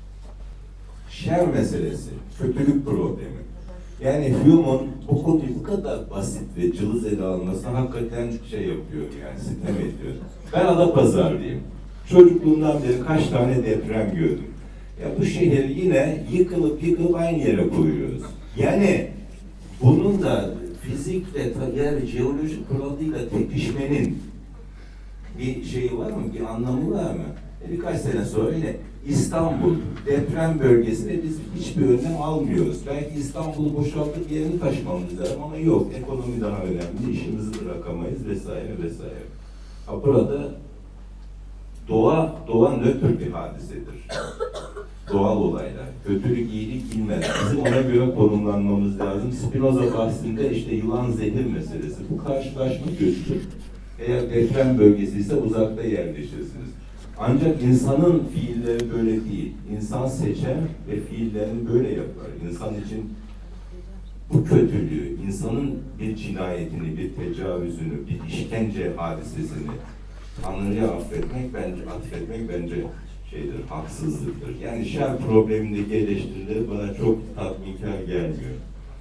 Şer meselesi, kötülük problemi. Yani Hume'un bu konuyu bu kadar basit ve cılız ele almasına hakikaten şey yapıyor, yani sitem ediyor. Ben Adapazarlıyım. Çocukluğumdan beri kaç tane deprem gördüm. Ya bu şehri yine yıkılıp yıkılıp aynı yere koyuyoruz. Yani bunun da fizikle, yani jeolojik kuralıyla tepişmenin bir şeyi var mı, bir anlamı var mı? E birkaç sene sonra yine İstanbul deprem bölgesinde biz hiçbir önlem almıyoruz. Belki İstanbul'u boşaltıp yerini taşımamız lazım ama yok, ekonomi daha önemli, işimizi bırakamayız vesaire vesaire. Ha burada doğa, doğa nötr bir hadisedir. Doğal olaylar, kötülük, iyilik bilmez. Bizim ona göre konumlanmamız lazım. Spinoza bahsinde işte yılan zehir meselesi. Bu karşılaşma kötüdür. Eğer deprem bölgesi ise uzakta yerleşirsiniz. Ancak insanın fiilleri böyle değil. İnsan seçer ve fiillerini böyle yapar. İnsan için bu kötülüğü, insanın bir cinayetini, bir tecavüzünü, bir işkence hadisesini Tanrı'ya affetmek bence, affetmek bence şeydir, haksızlıktır. Yani şer problemindeki eleştirileri bana çok tatminkar gelmiyor.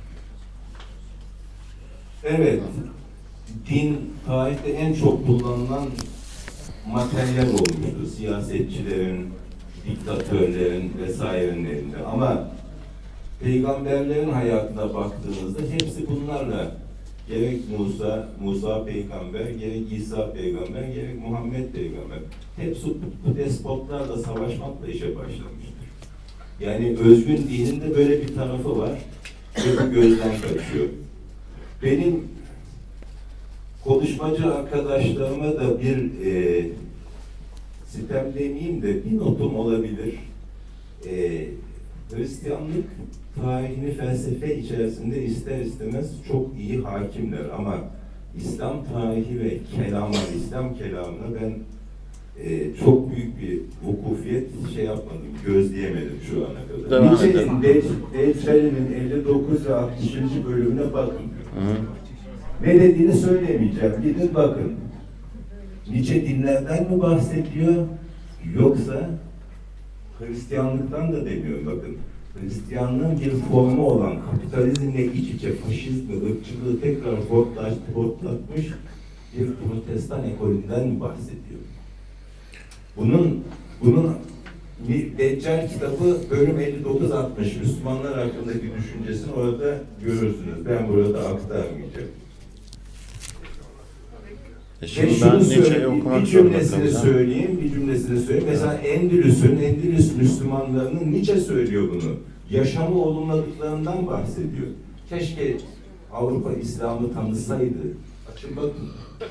Evet, din tarihte en çok kullanılan materyal olmuştu. Siyasetçilerin, diktatörlerin vesairenin elinde. Ama peygamberlerin hayatına baktığınızda hepsi bunlarla, gerek Musa, Musa peygamber, gerek İsa peygamber, gerek Muhammed peygamber, hepsi bu despotlarla savaşmakla işe başlamıştır. Yani özgün dinin de böyle bir tarafı var ve bu gözden kaçıyor. Benim konuşmacı arkadaşlarıma da bir e, sitem demeyeyim de bir notum olabilir. E, Hristiyanlık tarihini felsefe içerisinde ister istemez çok iyi hakimler ama İslam tarihi ve kelama, İslam kelamına ben e, çok büyük bir vukufiyet şey yapmadım, gözleyemedim şu ana kadar. Nietzsche'nin Deccali'nin elli dokuz ve altmışıncı bölümüne bakın diyor. Hı. Ne dediğini söylemeyeceğim, gidin bakın. Nietzsche dinlerden mi bahsediyor, yoksa Hristiyanlıktan da demiyor bakın. Hristiyanlığın bir formu olan kapitalizmle iç içe faşizmi, ırkçılığı tekrar hortlatmış bir protestan ekolünden mi bahsediyor? Bunun, bunun Deccal kitabı bölüm elli dokuz altmış Müslümanlar hakkındaki düşüncesini orada görürsünüz. Ben burada aktarmayacağım. E Ve şimdi şunu ben Nietzsche'yi söyleyeyim, okumak bir zorunda cümlesini kalacağım. söyleyeyim, bir cümlesini söyleyeyim. Mesela Endülüs'ün, Endülüs Müslümanlarının Nietzsche söylüyor bunu. Yaşamı olumladıklarından bahsediyor. Keşke Avrupa İslam'ı tanısaydı. Açın bakın.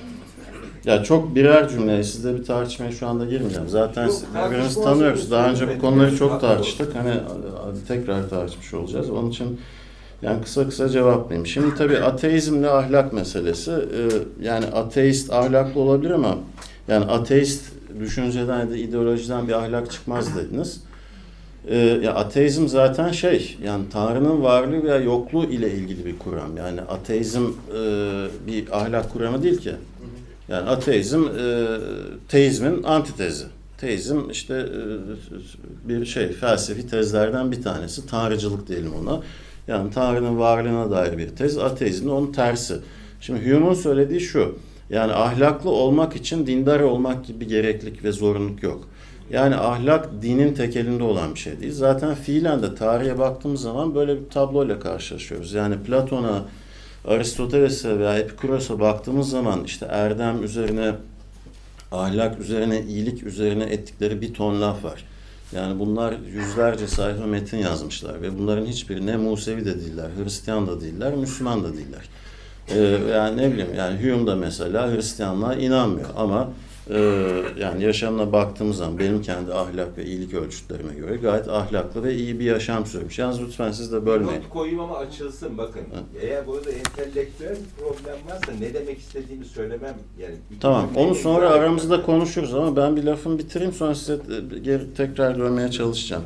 Ya çok birer cümle, sizle bir tartışmaya şu anda girmeyeceğim. Zaten Yok, birbirimizi tartışma tanıyoruz. olsun. Daha önce bu Evet, konuları evet, çok haklı tartıştık. Hani tekrar tartışmış olacağız. Onun için yani kısa kısa cevaplayayım. Şimdi tabii ateizmle ahlak meselesi. Yani ateist ahlaklı olabilir ama yani ateist düşünceden ya da ideolojiden bir ahlak çıkmaz dediniz. Ee, ya ateizm zaten şey, yani Tanrı'nın varlığı veya yokluğu ile ilgili bir kuram. Yani ateizm e, bir ahlak kuramı değil ki. Yani ateizm e, teizmin antitezi. Teizm işte e, bir şey, felsefi tezlerden bir tanesi. Tanrıcılık diyelim ona. Yani Tanrı'nın varlığına dair bir tez. Ateizm de onun tersi. Şimdi Hume'un söylediği şu. Yani ahlaklı olmak için dindar olmak gibi bir gereklilik ve zorunluluk yok. Yani ahlak dinin tekelinde olan bir şey değil. Zaten fiilen de tarihe baktığımız zaman böyle bir tabloyla karşılaşıyoruz. Yani Platon'a, Aristoteles'e veya Epikuros'a baktığımız zaman işte erdem üzerine, ahlak üzerine, iyilik üzerine ettikleri bir ton laf var. Yani bunlar yüzlerce sayfa metin yazmışlar ve bunların hiçbiri ne Musevi de değiller, Hristiyan da değiller, Müslüman da değiller. Ee, yani ne bileyim, yani Hume da mesela Hristiyanlığa inanmıyor ama Ee, yani yaşamına baktığımız zaman benim kendi ahlak ve iyilik ölçütlerime göre gayet ahlaklı ve iyi bir yaşam sürmüş. Yalnız lütfen siz de bölmeyin. Not koyayım ama açılsın bakın. Ha. Eğer burada entelektüel problem varsa ne demek istediğimi söylemem. Yani tamam, onu sonra aramızda konuşuruz ama ben bir lafımı bitireyim, sonra size geri tekrar dönmeye çalışacağım.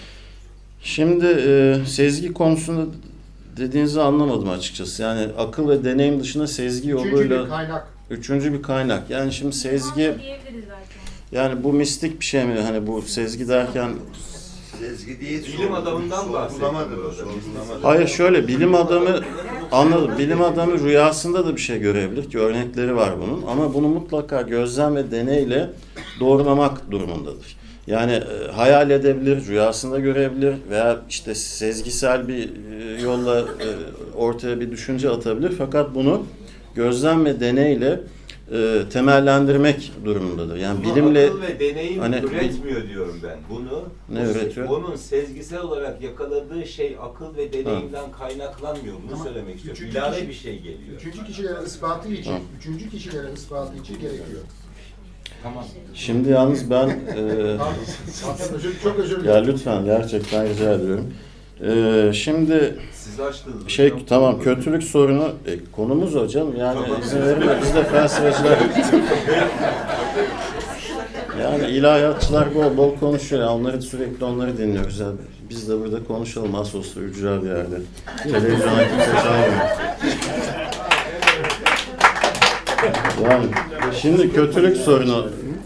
Şimdi e, sezgi konusunda dediğinizi anlamadım açıkçası. Yani akıl ve deneyim dışında sezgi yoluyla... Üçüncü bir kaynak. Üçüncü bir kaynak. Yani şimdi sezgi, yani bu mistik bir şey mi? Hani bu sezgi derken... Sezgi değil, bilim adamından bahsediyorum. Hayır, şöyle, bilim adamı, anladım, bilim adamı rüyasında da bir şey görebilir ki örnekleri var bunun. Ama bunu mutlaka gözlem ve deneyle doğrulamak durumundadır. Yani e, hayal edebilir, rüyasında görebilir veya işte sezgisel bir e, yolla e, ortaya bir düşünce atabilir. Fakat bunu gözlem ve deneyle e, temellendirmek durumundadır. Yani bunu bilimle akıl ve deneyim hani, üretmiyor diyorum ben. Bunu ne o, üretiyor? Onun sezgisel olarak yakaladığı şey akıl ve deneyimden ha. kaynaklanmıyor. Bunu Ama söylemek istiyorum. üçüncü İlave kişi, bir şey geliyor. Üçüncü kişilerin ispatı için, ha. üçüncü kişilerin ispatı için gerekiyor. Tamam. Şimdi yalnız ben... E, Pardon, özür, çok özür dilerim. ya lütfen, gerçekten rica ediyorum. E, şimdi... Siz açtınız. Şey hocam. tamam, kötülük sorunu e, konumuz hocam, yani tamam. izin verin de biz de felsefeciler yani ilahiyatçılar bol bol konuşuyor, yani onları sürekli onları dinliyoruz. Yani biz de burada konuşalım Asos'ta ücra bir yerde. Televizyona kimse çağırmıyor. Yani şimdi kötülük sorunu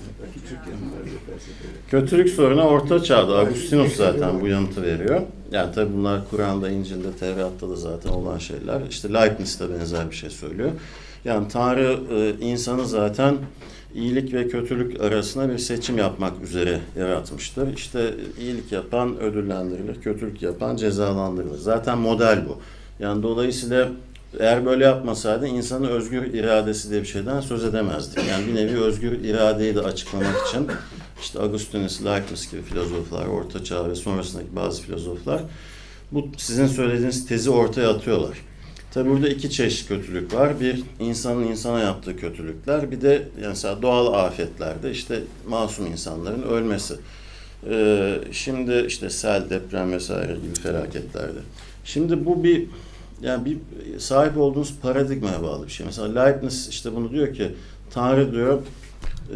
Kötülük sorunu Orta Çağ'da Agustinus zaten bu yanıtı veriyor. Yani tabi bunlar Kur'an'da, İncil'de, Tevrat'ta da zaten olan şeyler. İşte Leibniz de benzer bir şey söylüyor. Yani Tanrı e, insanı zaten iyilik ve kötülük arasında bir seçim yapmak üzere yaratmıştır. İşte iyilik yapan ödüllendirilir, kötülük yapan cezalandırılır. Zaten model bu. Yani dolayısıyla eğer böyle yapmasaydı insanın özgür iradesi diye bir şeyden söz edemezdik. Yani bir nevi özgür iradeyi de açıklamak için işte Agustinus, Leibniz gibi filozoflar, Orta Çağ ve sonrasındaki bazı filozoflar bu sizin söylediğiniz tezi ortaya atıyorlar. Tabi burada iki çeşit kötülük var. Bir, insanın insana yaptığı kötülükler. Bir de yani mesela doğal afetlerde işte masum insanların ölmesi. Ee, şimdi işte sel, deprem vesaire gibi felaketlerde. Şimdi bu bir yani bir sahip olduğunuz paradigmaya bağlı bir şey. Mesela Leibniz işte bunu diyor ki Tanrı diyor e,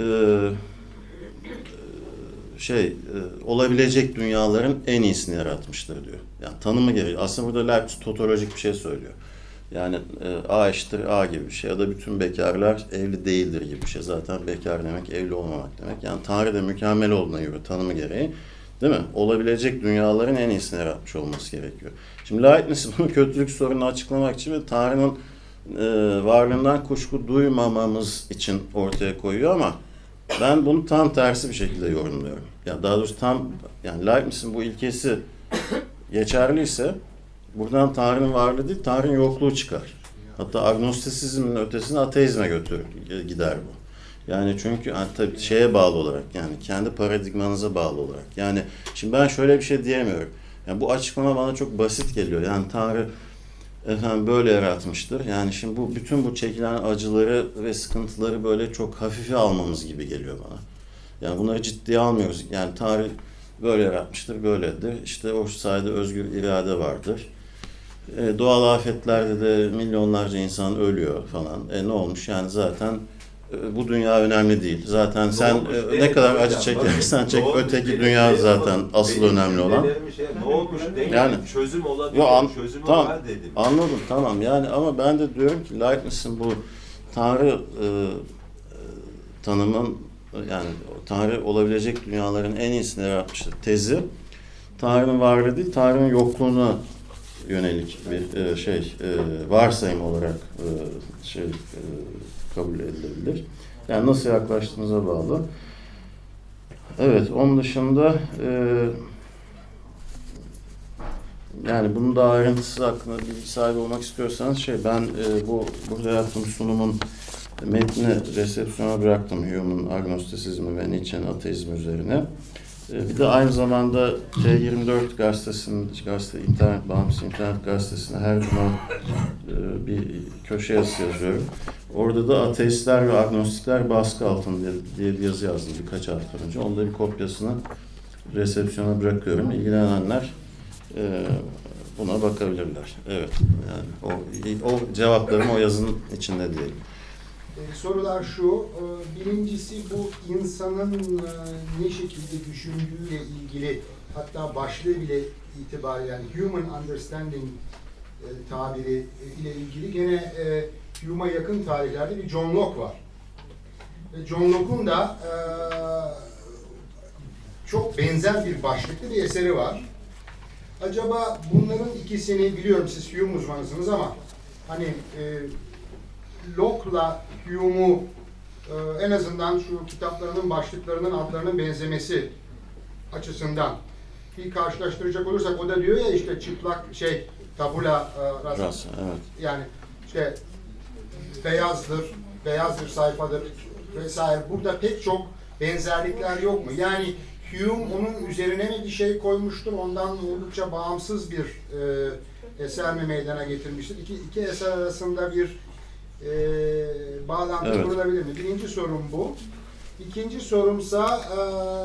şey e, olabilecek dünyaların en iyisini yaratmıştır diyor. Yani tanımı gereği. Aslında burada Leibniz totolojik bir şey söylüyor. Yani e, A eşittir A gibi bir şey ya da bütün bekarlar evli değildir gibi bir şey. Zaten bekar demek evli olmamak demek. Yani Tanrı da mükemmel olduğuna göre tanımı gereği, değil mi? Olabilecek dünyaların en iyisini yaratmış olması gerekiyor. Şimdi Leibniz bunu kötülük sorununu açıklamak için ve Tanrı'nın e, varlığından kuşku duymamamız için ortaya koyuyor ama ben bunu tam tersi bir şekilde yorumluyorum. Yani daha doğrusu tam yani Leibniz'in bu ilkesi geçerliyse buradan Tanrı'nın varlığı değil, Tanrı'nın yokluğu çıkar. Hatta agnostisizmin ötesine ateizme götürür, gider bu. Yani çünkü yani tabii şeye bağlı olarak, yani kendi paradigmanıza bağlı olarak. Yani şimdi ben şöyle bir şey diyemiyorum. Yani bu açıklama bana çok basit geliyor. Yani Tanrı efendim böyle yaratmıştır. Yani şimdi bu bütün bu çekilen acıları ve sıkıntıları böyle çok hafife almamız gibi geliyor bana. Yani bunları ciddiye almıyoruz. Yani Tanrı böyle yaratmıştır, böyledir. İşte o sayede özgür irade vardır. E, doğal afetlerde de milyonlarca insan ölüyor falan. E ne olmuş? Yani zaten e, bu dünya önemli değil. Zaten sen olmuş, e, ne kadar acı hocam, çekersen bakın, çek, ne öteki olmuş, dünya benim zaten cevabım, asıl benim önemli olan. Şey, ne olmuş değil, Yani, çözüm olabilir, yo, an, çözümü tamam, var dedim. Anladım, tamam. Yani ama ben de diyorum ki Leibniz'in bu Tanrı e, e, tanımın, yani Tanrı olabilecek dünyaların en iyisini yaratmıştır tezi, Tanrı'nın varlığı değil, Tanrı'nın yokluğuna yönelik bir e, şey, e, varsayım olarak e, şey e, kabul edilebilir. Yani nasıl yaklaştığınıza bağlı. Evet, onun dışında e, yani bunun daha ayrıntısı hakkında bilgi sahibi olmak istiyorsanız şey, ben e, bu burada yaptığım sunumun metni resepsiyona bıraktım, Hume'un agnostisizmi ve Nietzsche'nin ateizmi üzerine. E, bir de aynı zamanda T yirmi dört gazetesinin, gazete, internet, bağımsız internet gazetesine her cuma e, bir köşe yazısı yazıyorum. Orada da ateistler ve agnostikler baskı altında diye bir yazı yazdım birkaç hafta önce. Onda bir kopyasını resepsiyona bırakıyorum. İlgilenenler e, buna bakabilirler. Evet, yani o, o cevaplarım o yazının içinde diyelim. Ee, sorular şu, e, birincisi bu insanın e, ne şekilde düşündüğüyle ilgili, hatta başlığı bile itibariyle, yani human understanding e, tabiri e, ile ilgili gene e, Hume'a yakın tarihlerde bir John Locke var. Ve John Locke'un da e, çok benzer bir başlıklı bir eseri var. Acaba bunların ikisini, biliyorum siz Hume uzmanısınız ama hani e, Locke'la Hume'u e, en azından şu kitaplarının başlıklarının adlarının benzemesi açısından bir karşılaştıracak olursak, o da diyor ya işte çıplak şey tabula e, rasa, Rasa, evet. yani işte beyazdır, beyaz bir sayfadır vesaire. Burada pek çok benzerlikler yok mu? Yani Hume onun üzerine mi bir şey koymuştur, ondan oldukça bağımsız bir e, eser mi meydana getirmiştir? İki, iki eser arasında bir e, bağlantı evet. kurulabilir mi? Birinci sorum bu. İkinci sorumsa e,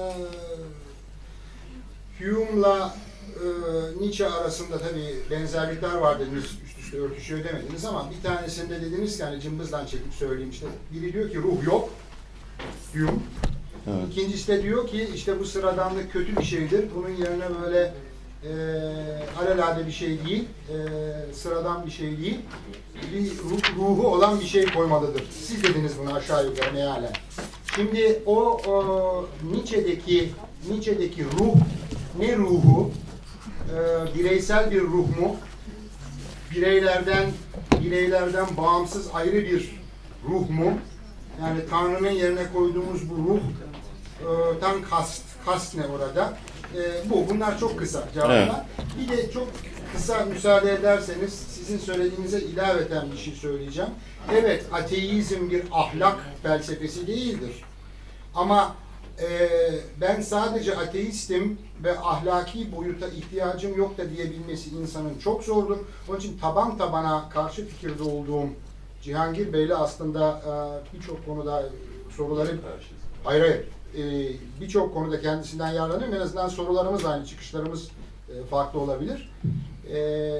Hume'la e, Nietzsche arasında tabii benzerlikler var dediniz, üst üste örtüşüyor demediniz ama bir tanesinde dediniz ki hani cımbızdan çekip söyleyeyim işte, biri diyor ki ruh yok, Hume. Evet. İkincisi de diyor ki işte bu sıradanlık kötü bir şeydir. Bunun yerine böyle e, alelade bir şey değil, e, sıradan bir şey değil, bir ruh, ruhu olan bir şey koymalıdır. Siz dediniz bunu aşağı yukarı mealen. Şimdi o, o Nietzsche'deki Nietzsche'deki ruh ne ruhu? E, bireysel bir ruh mu? Bireylerden bireylerden bağımsız ayrı bir ruh mu? Yani Tanrı'nın yerine koyduğumuz bu ruh e, tam kast, kast ne orada? E, bu. Bunlar çok kısa cevaplar. Evet. Bir de çok kısa müsaade ederseniz sizin söylediğinize ilaveten bir şey söyleyeceğim. Evet, ateizm bir ahlak felsefesi değildir. Ama e, ben sadece ateistim ve ahlaki boyuta ihtiyacım yok da diyebilmesi insanın çok zordur. Onun için taban tabana karşı fikirde olduğum Cihangir Bey'le aslında e, birçok konuda soruları, hayır hayır, e, birçok konuda kendisinden yararlanıyorum. En azından sorularımız aynı, çıkışlarımız e, farklı olabilir. E,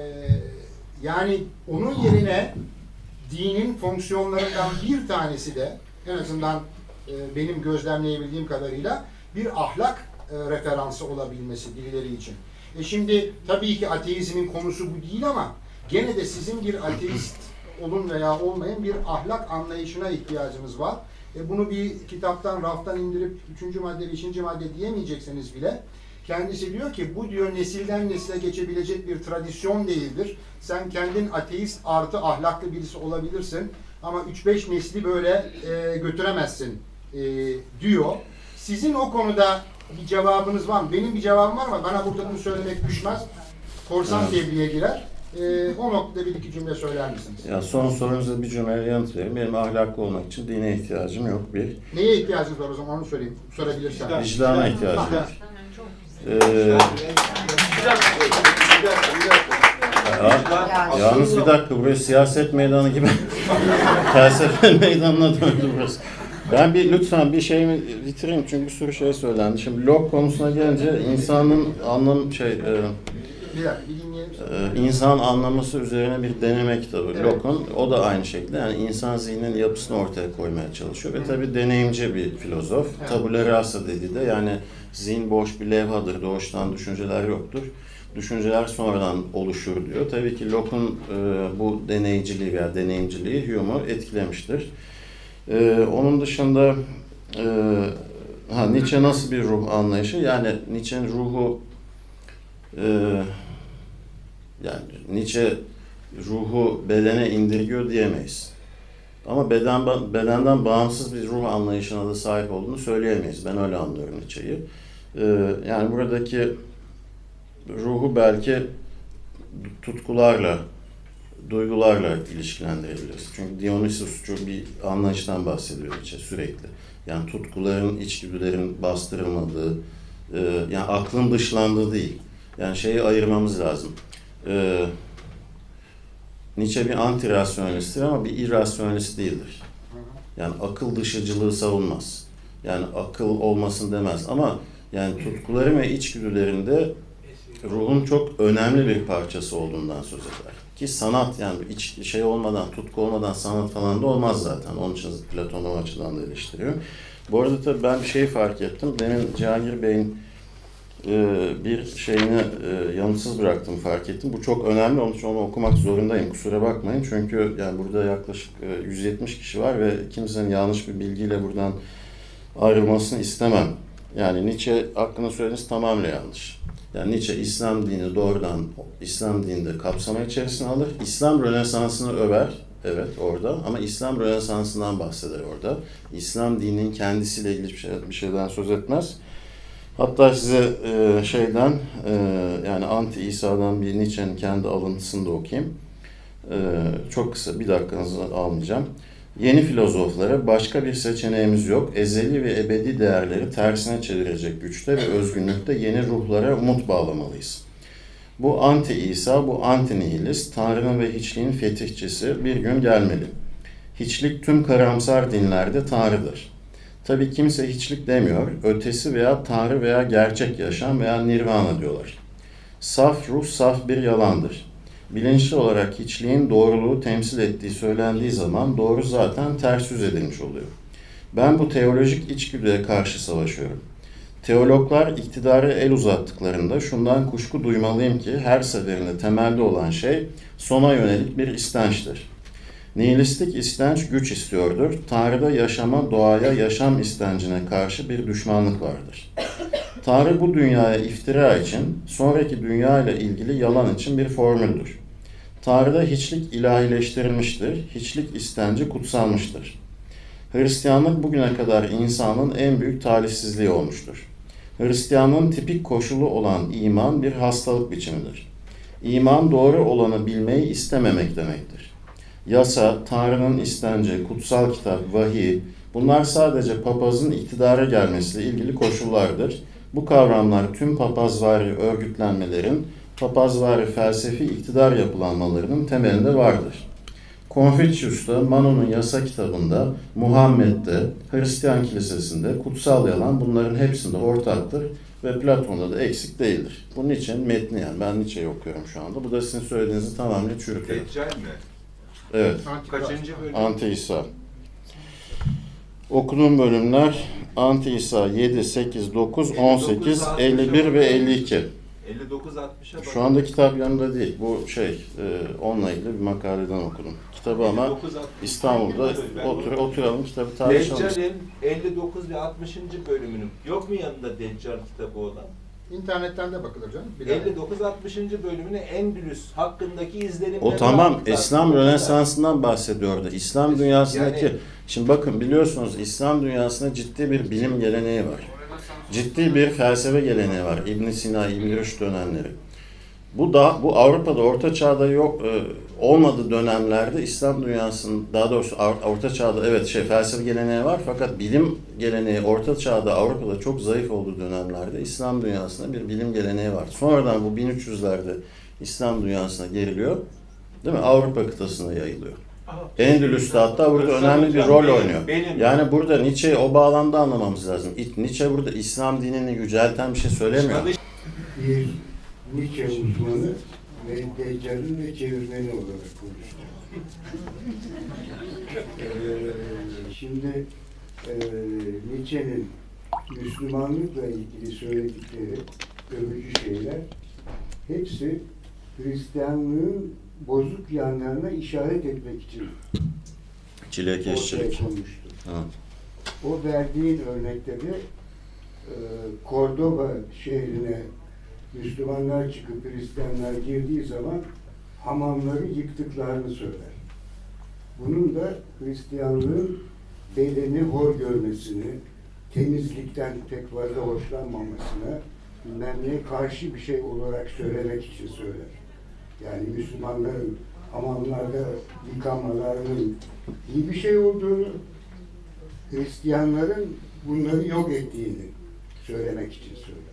yani onun yerine dinin fonksiyonlarından bir tanesi de en azından e, benim gözlemleyebildiğim kadarıyla bir ahlak e, referansı olabilmesi birileri için. E şimdi tabii ki ateizmin konusu bu değil ama gene de sizin bir ateist olun veya olmayın bir ahlak anlayışına ihtiyacınız var. E bunu bir kitaptan, raftan indirip üçüncü madde, beşinci madde diyemeyecekseniz bile kendisi diyor ki bu diyor nesilden nesile geçebilecek bir tradisyon değildir. Sen kendin ateist artı ahlaklı birisi olabilirsin ama üç beş nesli böyle e, götüremezsin e, diyor. Sizin o konuda bir cevabınız var mı? Benim bir cevabım var ama bana burada bunu söylemek düşmez. Korsan tebliğe girer. Ee, o noktada bir iki cümle söyler misiniz? Ya son sorunuza bir cümleyle yanıt vereyim. Benim ahlaklı olmak için dine ihtiyacım yok. Bir. Neye ihtiyacınız var o zaman onu söyleyeyim. Sorabilirsen. Vicdana ihtiyacım var. Ee, ya, yalnız bir dakika, buraya siyaset meydanı gibi felsefe meydanına döndü burası. Ben bir lütfen bir şeyimi bitireyim çünkü bir sürü şey söylendi. Şimdi Locke konusuna gelince insanın anlam şey e, Bir dakika, bir dinleyelim. e, insan anlaması üzerine bir deneme kitabı. Evet. Locke'un o da aynı şekilde yani insan zihninin yapısını ortaya koymaya çalışıyor ve tabii deneyimci bir filozof. Evet. Tabula rasa dediği de yani zihin boş bir levhadır, doğuştan düşünceler yoktur. Düşünceler sonradan oluşur diyor. Tabii ki Locke'un e, bu deneyiciliği veya deneyimciliği Hume'u etkilemiştir. E, onun dışında e, ha, Nietzsche nasıl bir ruh anlayışı? Yani Nietzsche'nin ruhu e, yani Nietzsche ruhu bedene indirgiyor diyemeyiz. Ama beden bedenden bağımsız bir ruh anlayışına da sahip olduğunu söyleyemeyiz. Ben öyle anlıyorum Nietzsche'yi. E, yani buradaki ruhu belki tutkularla, duygularla ilişkilendirebiliriz. Çünkü Dionysusçu bir anlayıştan bahsediyor Nietzsche sürekli. Yani tutkuların, içgüdülerin bastırılmadığı, e, yani aklın dışlandığı değil. Yani şeyi ayırmamız lazım. E, Nietzsche bir anti-rasyonalisttir ama bir irrasyonalist değildir. Yani akıl dışıcılığı savunmaz. Yani akıl olmasın demez ama yani tutkuların ve içgüdülerinde ruhun çok önemli bir parçası olduğundan söz eder. Ki sanat yani iç şey olmadan, tutku olmadan sanat falan da olmaz zaten. Onun için Platon o açıdan da eleştiriyor. Bu arada tabii ben bir şey fark ettim. Demin Cihangir Bey'in e, bir şeyini e, yanıtsız bıraktım fark ettim. Bu çok önemli. Onun için onu okumak zorundayım. Kusura bakmayın. Çünkü yani burada yaklaşık e, yüz yetmiş kişi var ve kimsenin yanlış bir bilgiyle buradan ayrılmasını istemem. Yani Nietzsche hakkında söylediğiniz tamamıyla yanlış. Yani Nietzsche İslam dini doğrudan İslam dininde kapsama içerisine alır. İslam Rönesansı'nı över. Evet orada ama İslam Rönesansı'ndan bahseder orada. İslam dininin kendisiyle ilgili bir, şey, bir şeyden söz etmez. Hatta size e, şeyden e, yani Anti-İsa'dan bir Nietzsche'nin kendi alıntısını da okuyayım. E, çok kısa bir dakikanızı almayacağım. Yeni filozoflara başka bir seçeneğimiz yok. Ezeli ve ebedi değerleri tersine çevirecek güçte ve özgünlükte yeni ruhlara umut bağlamalıyız. Bu anti-İsa, bu anti-nihilist, Tanrı'nın ve hiçliğin fetihçisi bir gün gelmeli. Hiçlik tüm karamsar dinlerde Tanrı'dır. Tabii kimse hiçlik demiyor, ötesi veya Tanrı veya gerçek yaşam veya nirvana diyorlar. Saf ruh saf bir yalandır. Bilinçli olarak hiçliğin doğruluğu temsil ettiği söylendiği zaman doğru zaten ters yüz edilmiş oluyor. Ben bu teolojik içgüdüye karşı savaşıyorum. Teologlar iktidara el uzattıklarında şundan kuşku duymalıyım ki her seferinde temelde olan şey sona yönelik bir istençtir. Nihilistik istenç güç istiyordur. Tanrı'da yaşama, doğaya, yaşam istencine karşı bir düşmanlık vardır. Tanrı bu dünyaya iftira için, sonraki dünya ile ilgili yalan için bir formüldür. Tanrı'da hiçlik ilahileştirilmiştir, hiçlik istenci kutsanmıştır. Hristiyanlık bugüne kadar insanın en büyük talihsizliği olmuştur. Hristiyanlığın tipik koşulu olan iman bir hastalık biçimidir. İman doğru olanı bilmeyi istememek demektir. Yasa, Tanrı'nın istenci, kutsal kitap, vahiy, bunlar sadece papazın iktidara gelmesiyle ilgili koşullardır. Bu kavramlar tüm papazvari örgütlenmelerin, papazvari felsefi iktidar yapılanmalarının temelinde vardır. Confucius'ta, Manon'un yasa kitabında, Muhammed'de, Hristiyan kilisesinde kutsal yalan bunların hepsinde ortaktır ve Platon'da da eksik değildir. Bunun için metni yani ben Nietzsche'yi okuyorum şu anda. Bu da sizin söylediğinizi tamamen çürütüyor. Deccal mi? Evet. Kaçıncı bölüm? Anti-İsa. Okuduğum bölümler Anti-İsa yedi, sekiz, dokuz, on sekiz, elli bir ve elli iki. elli dokuz altmışa bak. Şu anda kitap yanında değil. Bu şey, e, onunla ilgili bir makaleden okudum. Kitabı ama İstanbul'da otur, oturalım kitabı tartışalım. Deccal'in elli dokuz ve altmışıncı bölümünün yok mu yanında Deccal kitabı olan? İnternetten de bakılır canım. elli dokuz altmışıncı bölümüne Endülüs hakkındaki izlenimleri. O tamam İslam Rönesansı'ndan bahsediyordu. İslam dünyasındaki yani, şimdi bakın biliyorsunuz İslam dünyasında ciddi bir bilim geleneği var. Ciddi bir felsefe geleneği var. İbn Sina, İbn Rüşd dönemleri. Bu da bu Avrupa'da Orta Çağ'da yok e, olmadığı dönemlerde İslam dünyasının, daha doğrusu Orta Çağ'da evet şey felsefe geleneği var, fakat bilim geleneği Orta Çağ'da Avrupa'da çok zayıf olduğu dönemlerde İslam dünyasında bir bilim geleneği var. Sonradan bu bin üç yüzlerde İslam dünyasına geriliyor, değil mi? Avrupa kıtasına yayılıyor. Endülüs'te hatta burada önemli bir rol oynuyor. Yani burada Nietzsche'yi o bağlamda anlamamız lazım. Nietzsche burada İslam dinini yücelten bir şey söylemiyor. Bir Nietzsche uzmanı ve Deccal'ın ve çevirmeni olarak konuştu. ee, şimdi e, Nietzsche'nin Müslümanlıkla ilgili söyledikleri övücü şeyler hepsi Hristiyanlığın bozuk yanlarına işaret etmek için çilekeşçilik konmuştu. Ha. O verdiğin örnekte de e, Cordoba şehrine Müslümanlar çıkıp Hristiyanlar girdiği zaman hamamları yıktıklarını söyler. Bunun da Hristiyanlığın bedeni hor görmesini, temizlikten pek fazla hoşlanmamasına, bilmem neye karşı bir şey olarak söylemek için söyler. Yani Müslümanların hamamlarda yıkanmalarının iyi bir şey olduğunu, Hristiyanların bunları yok ettiğini söylemek için söyler.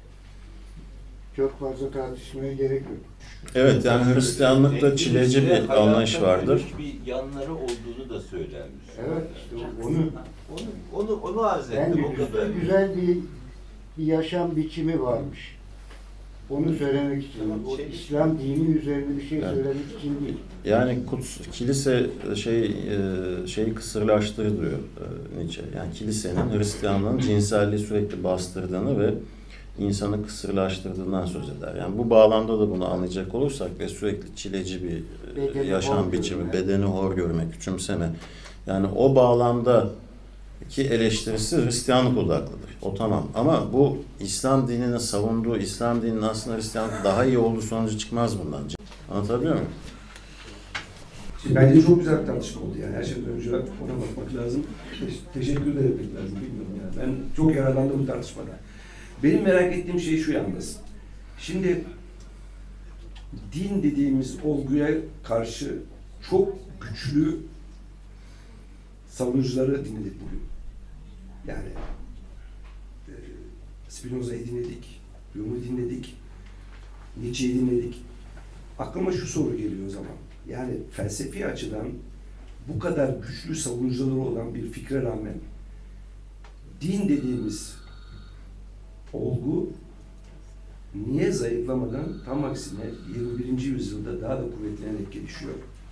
Çok fazla tartışmaya gerek yok. Evet, yani Hristiyanlıkta çileci bir anlayış vardır. Bir yanları olduğunu da söylermiş. Evet, işte onu onu onu onu arz ettim o kadar. Güzel bir, bir yaşam biçimi varmış. Onu söylemek için. O İslam dini üzerinde bir şey evet. söylemek için değil. Yani kuts, kilise şey şeyi kısırlaştırıyor diyor Nietzsche. Yani kilisenin Hristiyanlığın cinselliği sürekli bastırdığını ve insanı kısırlaştırdığından söz eder. Yani bu bağlamda da bunu anlayacak olursak ve sürekli çileci bir bedeni yaşam biçimi, görme. bedeni hor görme, küçümseme. Yani o bağlamda ki eleştirisi Hristiyanlık odaklıdır. O tamam. Ama bu İslam dininin savunduğu, İslam dininin aslında Hristiyanlık daha iyi olduğu sonucu çıkmaz bundan. Anlatabiliyor muyum? Bence çok güzel bir tartışma oldu yani. Her şeyden önce ona bakmak lazım. Teşekkür de etmek lazım. Bilmiyorum yani. Ben çok yararlandım bu tartışmada. Benim merak ettiğim şey şu yalnız. Şimdi din dediğimiz olguya karşı çok güçlü savunucuları dinledik bugün. Yani e, Spinoza'yı dinledik, Hume'u dinledik, Nietzsche'yi dinledik. Aklıma şu soru geliyor o zaman. Yani felsefi açıdan bu kadar güçlü savunucuları olan bir fikre rağmen din dediğimiz olgu niye zayıflamadan tam aksine yirmi birinci yüzyılda daha da kuvvetlenerek gelişiyor?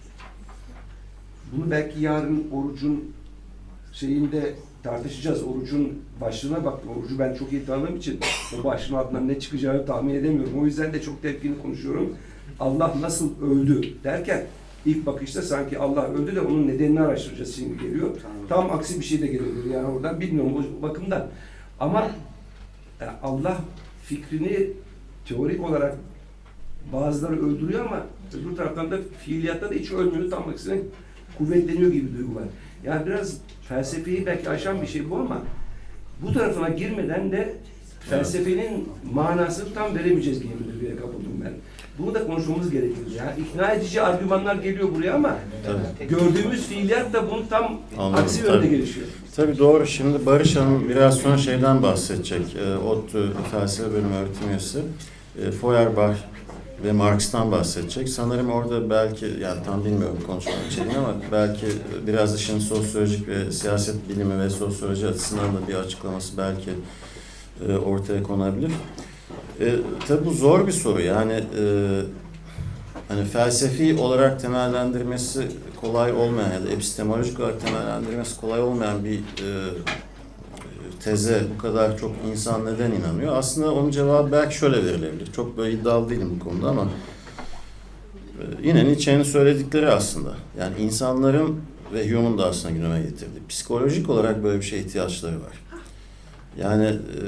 Bunu belki yarın orucun şeyinde tartışacağız. Orucun başlığına baktım. Orucu ben çok iyi tanıdığım için o başlığın altından ne çıkacağını tahmin edemiyorum. O yüzden de çok tepkili konuşuyorum. Allah nasıl öldü derken ilk bakışta sanki Allah öldü de onun nedenini araştıracağız şimdi geliyor. Tam aksi bir şey de gelebilir yani oradan bilmiyorum o bakımdan. Ama Allah fikrini teorik olarak bazıları öldürüyor ama öbür taraftan da fiiliyatta da hiç ölmüyor, tam aksine kuvvetleniyor gibi duygu var. Yani biraz felsefeyi belki aşan bir şey bu ama bu tarafına girmeden de felsefenin manasını tam veremeyeceğiz gibi bir duyguya kapıldım ben. Bunu da konuşmamız gerekiyor. Yani ikna edici argümanlar geliyor buraya ama tabii. Gördüğümüz fiiliyat da bunun tam Anladım, aksi yönde gelişiyor. Tabii doğru. Şimdi Barış Hanım biraz sonra şeyden bahsedecek. E, ODTÜ Felsefe Bölümü öğretim üyesi. E, Feuerbach ve Marx'tan bahsedecek. Sanırım orada belki, yani tam bilmiyorum konuşmanın içeriğini ama belki biraz işin sosyolojik ve siyaset bilimi ve sosyoloji açısından da bir açıklaması belki e, ortaya konabilir. E, tabii bu zor bir soru. Yani e, hani felsefi olarak temellendirmesi kolay olmayan ya da epistemolojik olarak temellendirmesi kolay olmayan bir e, teze bu kadar çok insan neden inanıyor? Aslında onun cevabı belki şöyle verilebilir. Çok böyle iddialı değilim bu konuda ama e, yine Nietzsche'nin söyledikleri aslında. Yani insanların ve Hume'un da aslında gündeme getirdiği. Psikolojik olarak böyle bir şeye ihtiyaçları var. Yani e,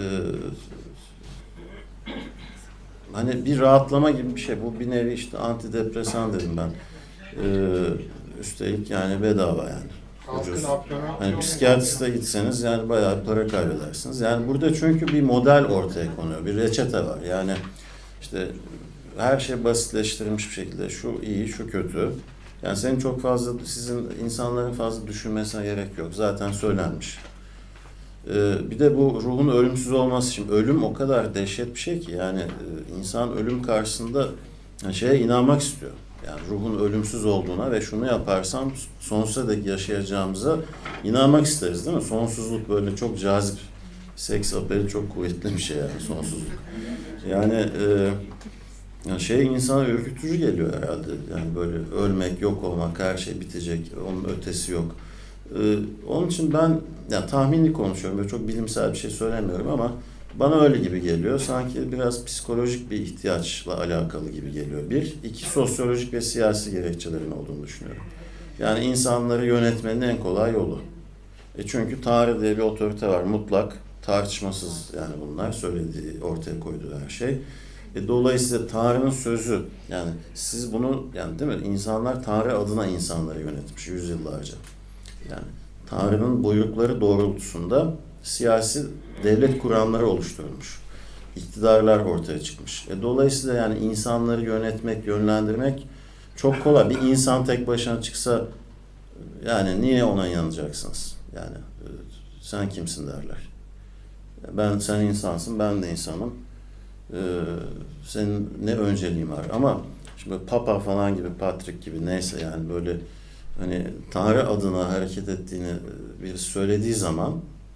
hani bir rahatlama gibi bir şey. Bu bir nevi işte antidepresan dedim ben. Ee, üstelik yani bedava yani. Ucuz. Hani psikiyatriste gitseniz yani bayağı para kaybedersiniz. Yani burada çünkü bir model ortaya konuyor. Bir reçete var. Yani işte her şey basitleştirilmiş bir şekilde şu iyi, şu kötü. Yani senin çok fazla, sizin insanların fazla düşünmesine gerek yok. Zaten söylenmiş. Ee, bir de bu ruhun ölümsüz olması için ölüm o kadar dehşet bir şey ki yani e, insan ölüm karşısında yani şeye inanmak istiyor. Yani ruhun ölümsüz olduğuna ve şunu yaparsam sonsuza dek yaşayacağımıza inanmak isteriz değil mi? Sonsuzluk böyle çok cazip, seks apeli çok kuvvetli bir şey yani sonsuzluk. Yani, e, yani şey insana ürkütücü geliyor herhalde. Yani böyle ölmek, yok olmak, her şey bitecek, onun ötesi yok. Ee, onun için ben yani tahminli konuşuyorum, böyle çok bilimsel bir şey söylemiyorum ama bana öyle gibi geliyor. Sanki biraz psikolojik bir ihtiyaçla alakalı gibi geliyor. Bir, iki sosyolojik ve siyasi gerekçelerin olduğunu düşünüyorum. Yani insanları yönetmenin en kolay yolu. E çünkü Tanrı diye bir otorite var, mutlak, tartışmasız yani bunlar söylediği, ortaya koyduğu her şey. E dolayısıyla Tanrı'nın sözü, yani siz bunu, yani değil mi? İnsanlar Tanrı adına insanları yönetmiş yüzyıllarca. Yani Tanrı'nın buyrukları doğrultusunda siyasi devlet kuramları oluşturulmuş. İktidarlar ortaya çıkmış. E dolayısıyla yani insanları yönetmek, yönlendirmek çok kolay. Bir insan tek başına çıksa yani niye ona inanacaksınız? Yani e, sen kimsin derler. Ben, sen insansın, ben de insanım. Ee, senin ne önceliğin var? Ama şimdi Papa falan gibi, Patrick gibi neyse yani böyle hani Tanrı adına hareket ettiğini bir söylediği zaman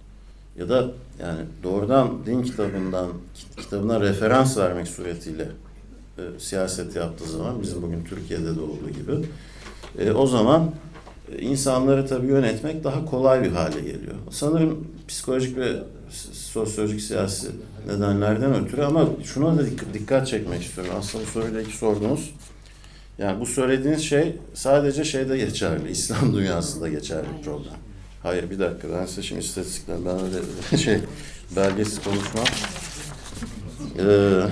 ya da yani doğrudan din kitabından kitabına referans vermek suretiyle e, siyaset yaptığı zaman bizim bugün Türkiye'de de olduğu gibi e, o zaman insanları tabii yönetmek daha kolay bir hale geliyor. Sanırım psikolojik ve sosyolojik siyasi nedenlerden ötürü ama şuna da dikkat çekmek istiyorum. Aslında bu soruyla ilk sordunuz. Yani bu söylediğiniz şey sadece şeyde geçerli, İslam dünyasında geçerli bir problem. Hayır bir dakika ben size şimdi istatistikler, ben öyle şey belgesiz konuşmam. Ee,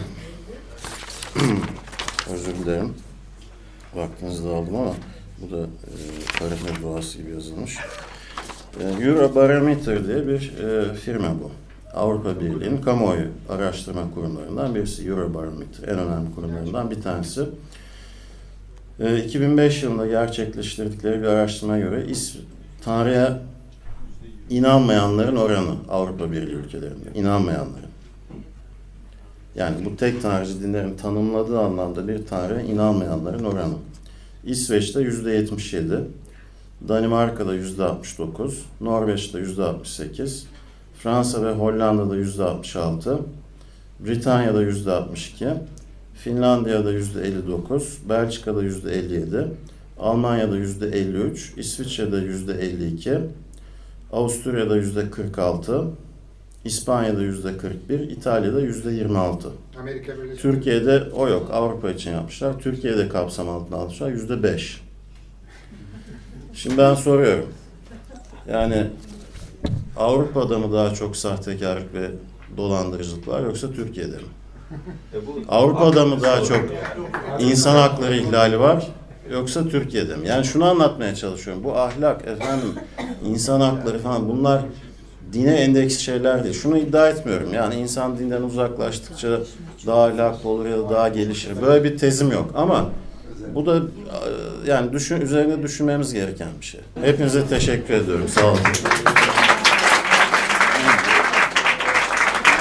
özür dilerim. Vaktinizi de aldım ama bu da e, Parametre duası gibi yazılmış. E, Eurobarometer diye bir e, firma bu. Avrupa Birliği'nin kamuoyu araştırma kurumlarından birisi. Eurobarometer en önemli kurumlarından bir tanesi. E, iki bin beş yılında gerçekleştirdikleri bir araştırmaya göre Tanrı'ya inanmayanların oranı Avrupa Birliği ülkelerinde. İnanmayanların. Yani bu tek tanrıcı dinlerin tanımladığı anlamda bir Tanrı'ya inanmayanların oranı. İsveç'te yüzde yetmiş yedi, Danimarka'da yüzde altmış dokuz, Norveç'te yüzde altmış sekiz, Fransa ve Hollanda'da yüzde altmış altı, Britanya'da yüzde altmış iki, Finlandiya'da yüzde elli dokuz, Belçika'da yüzde elli yedi, Almanya'da yüzde elli üç, İsviçre'de yüzde elli iki, Avusturya'da yüzde kırk altı, İspanya'da yüzde kırk bir, İtalya'da yüzde yirmi altı. Amerika Birleşik Türkiye'de o yok. Avrupa için yapmışlar. Türkiye'de kapsam altına almışlar. yüzde beş. Şimdi ben soruyorum. Yani Avrupa'da mı daha çok sahtekarlık ve dolandırıcılık var yoksa Türkiye'de mi? Avrupa'da mı daha çok insan hakları ihlali var yoksa Türkiye'de mi? Yani şunu anlatmaya çalışıyorum. Bu ahlak, efendim, insan hakları falan bunlar dine endeks şeyler değil. Şunu iddia etmiyorum. Yani insan dinden uzaklaştıkça daha ahlaklı olur ya da daha gelişir. Böyle bir tezim yok. Ama bu da yani düşün, üzerine düşünmemiz gereken bir şey. Hepinize teşekkür ediyorum. Sağ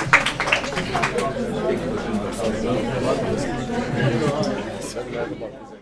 olun.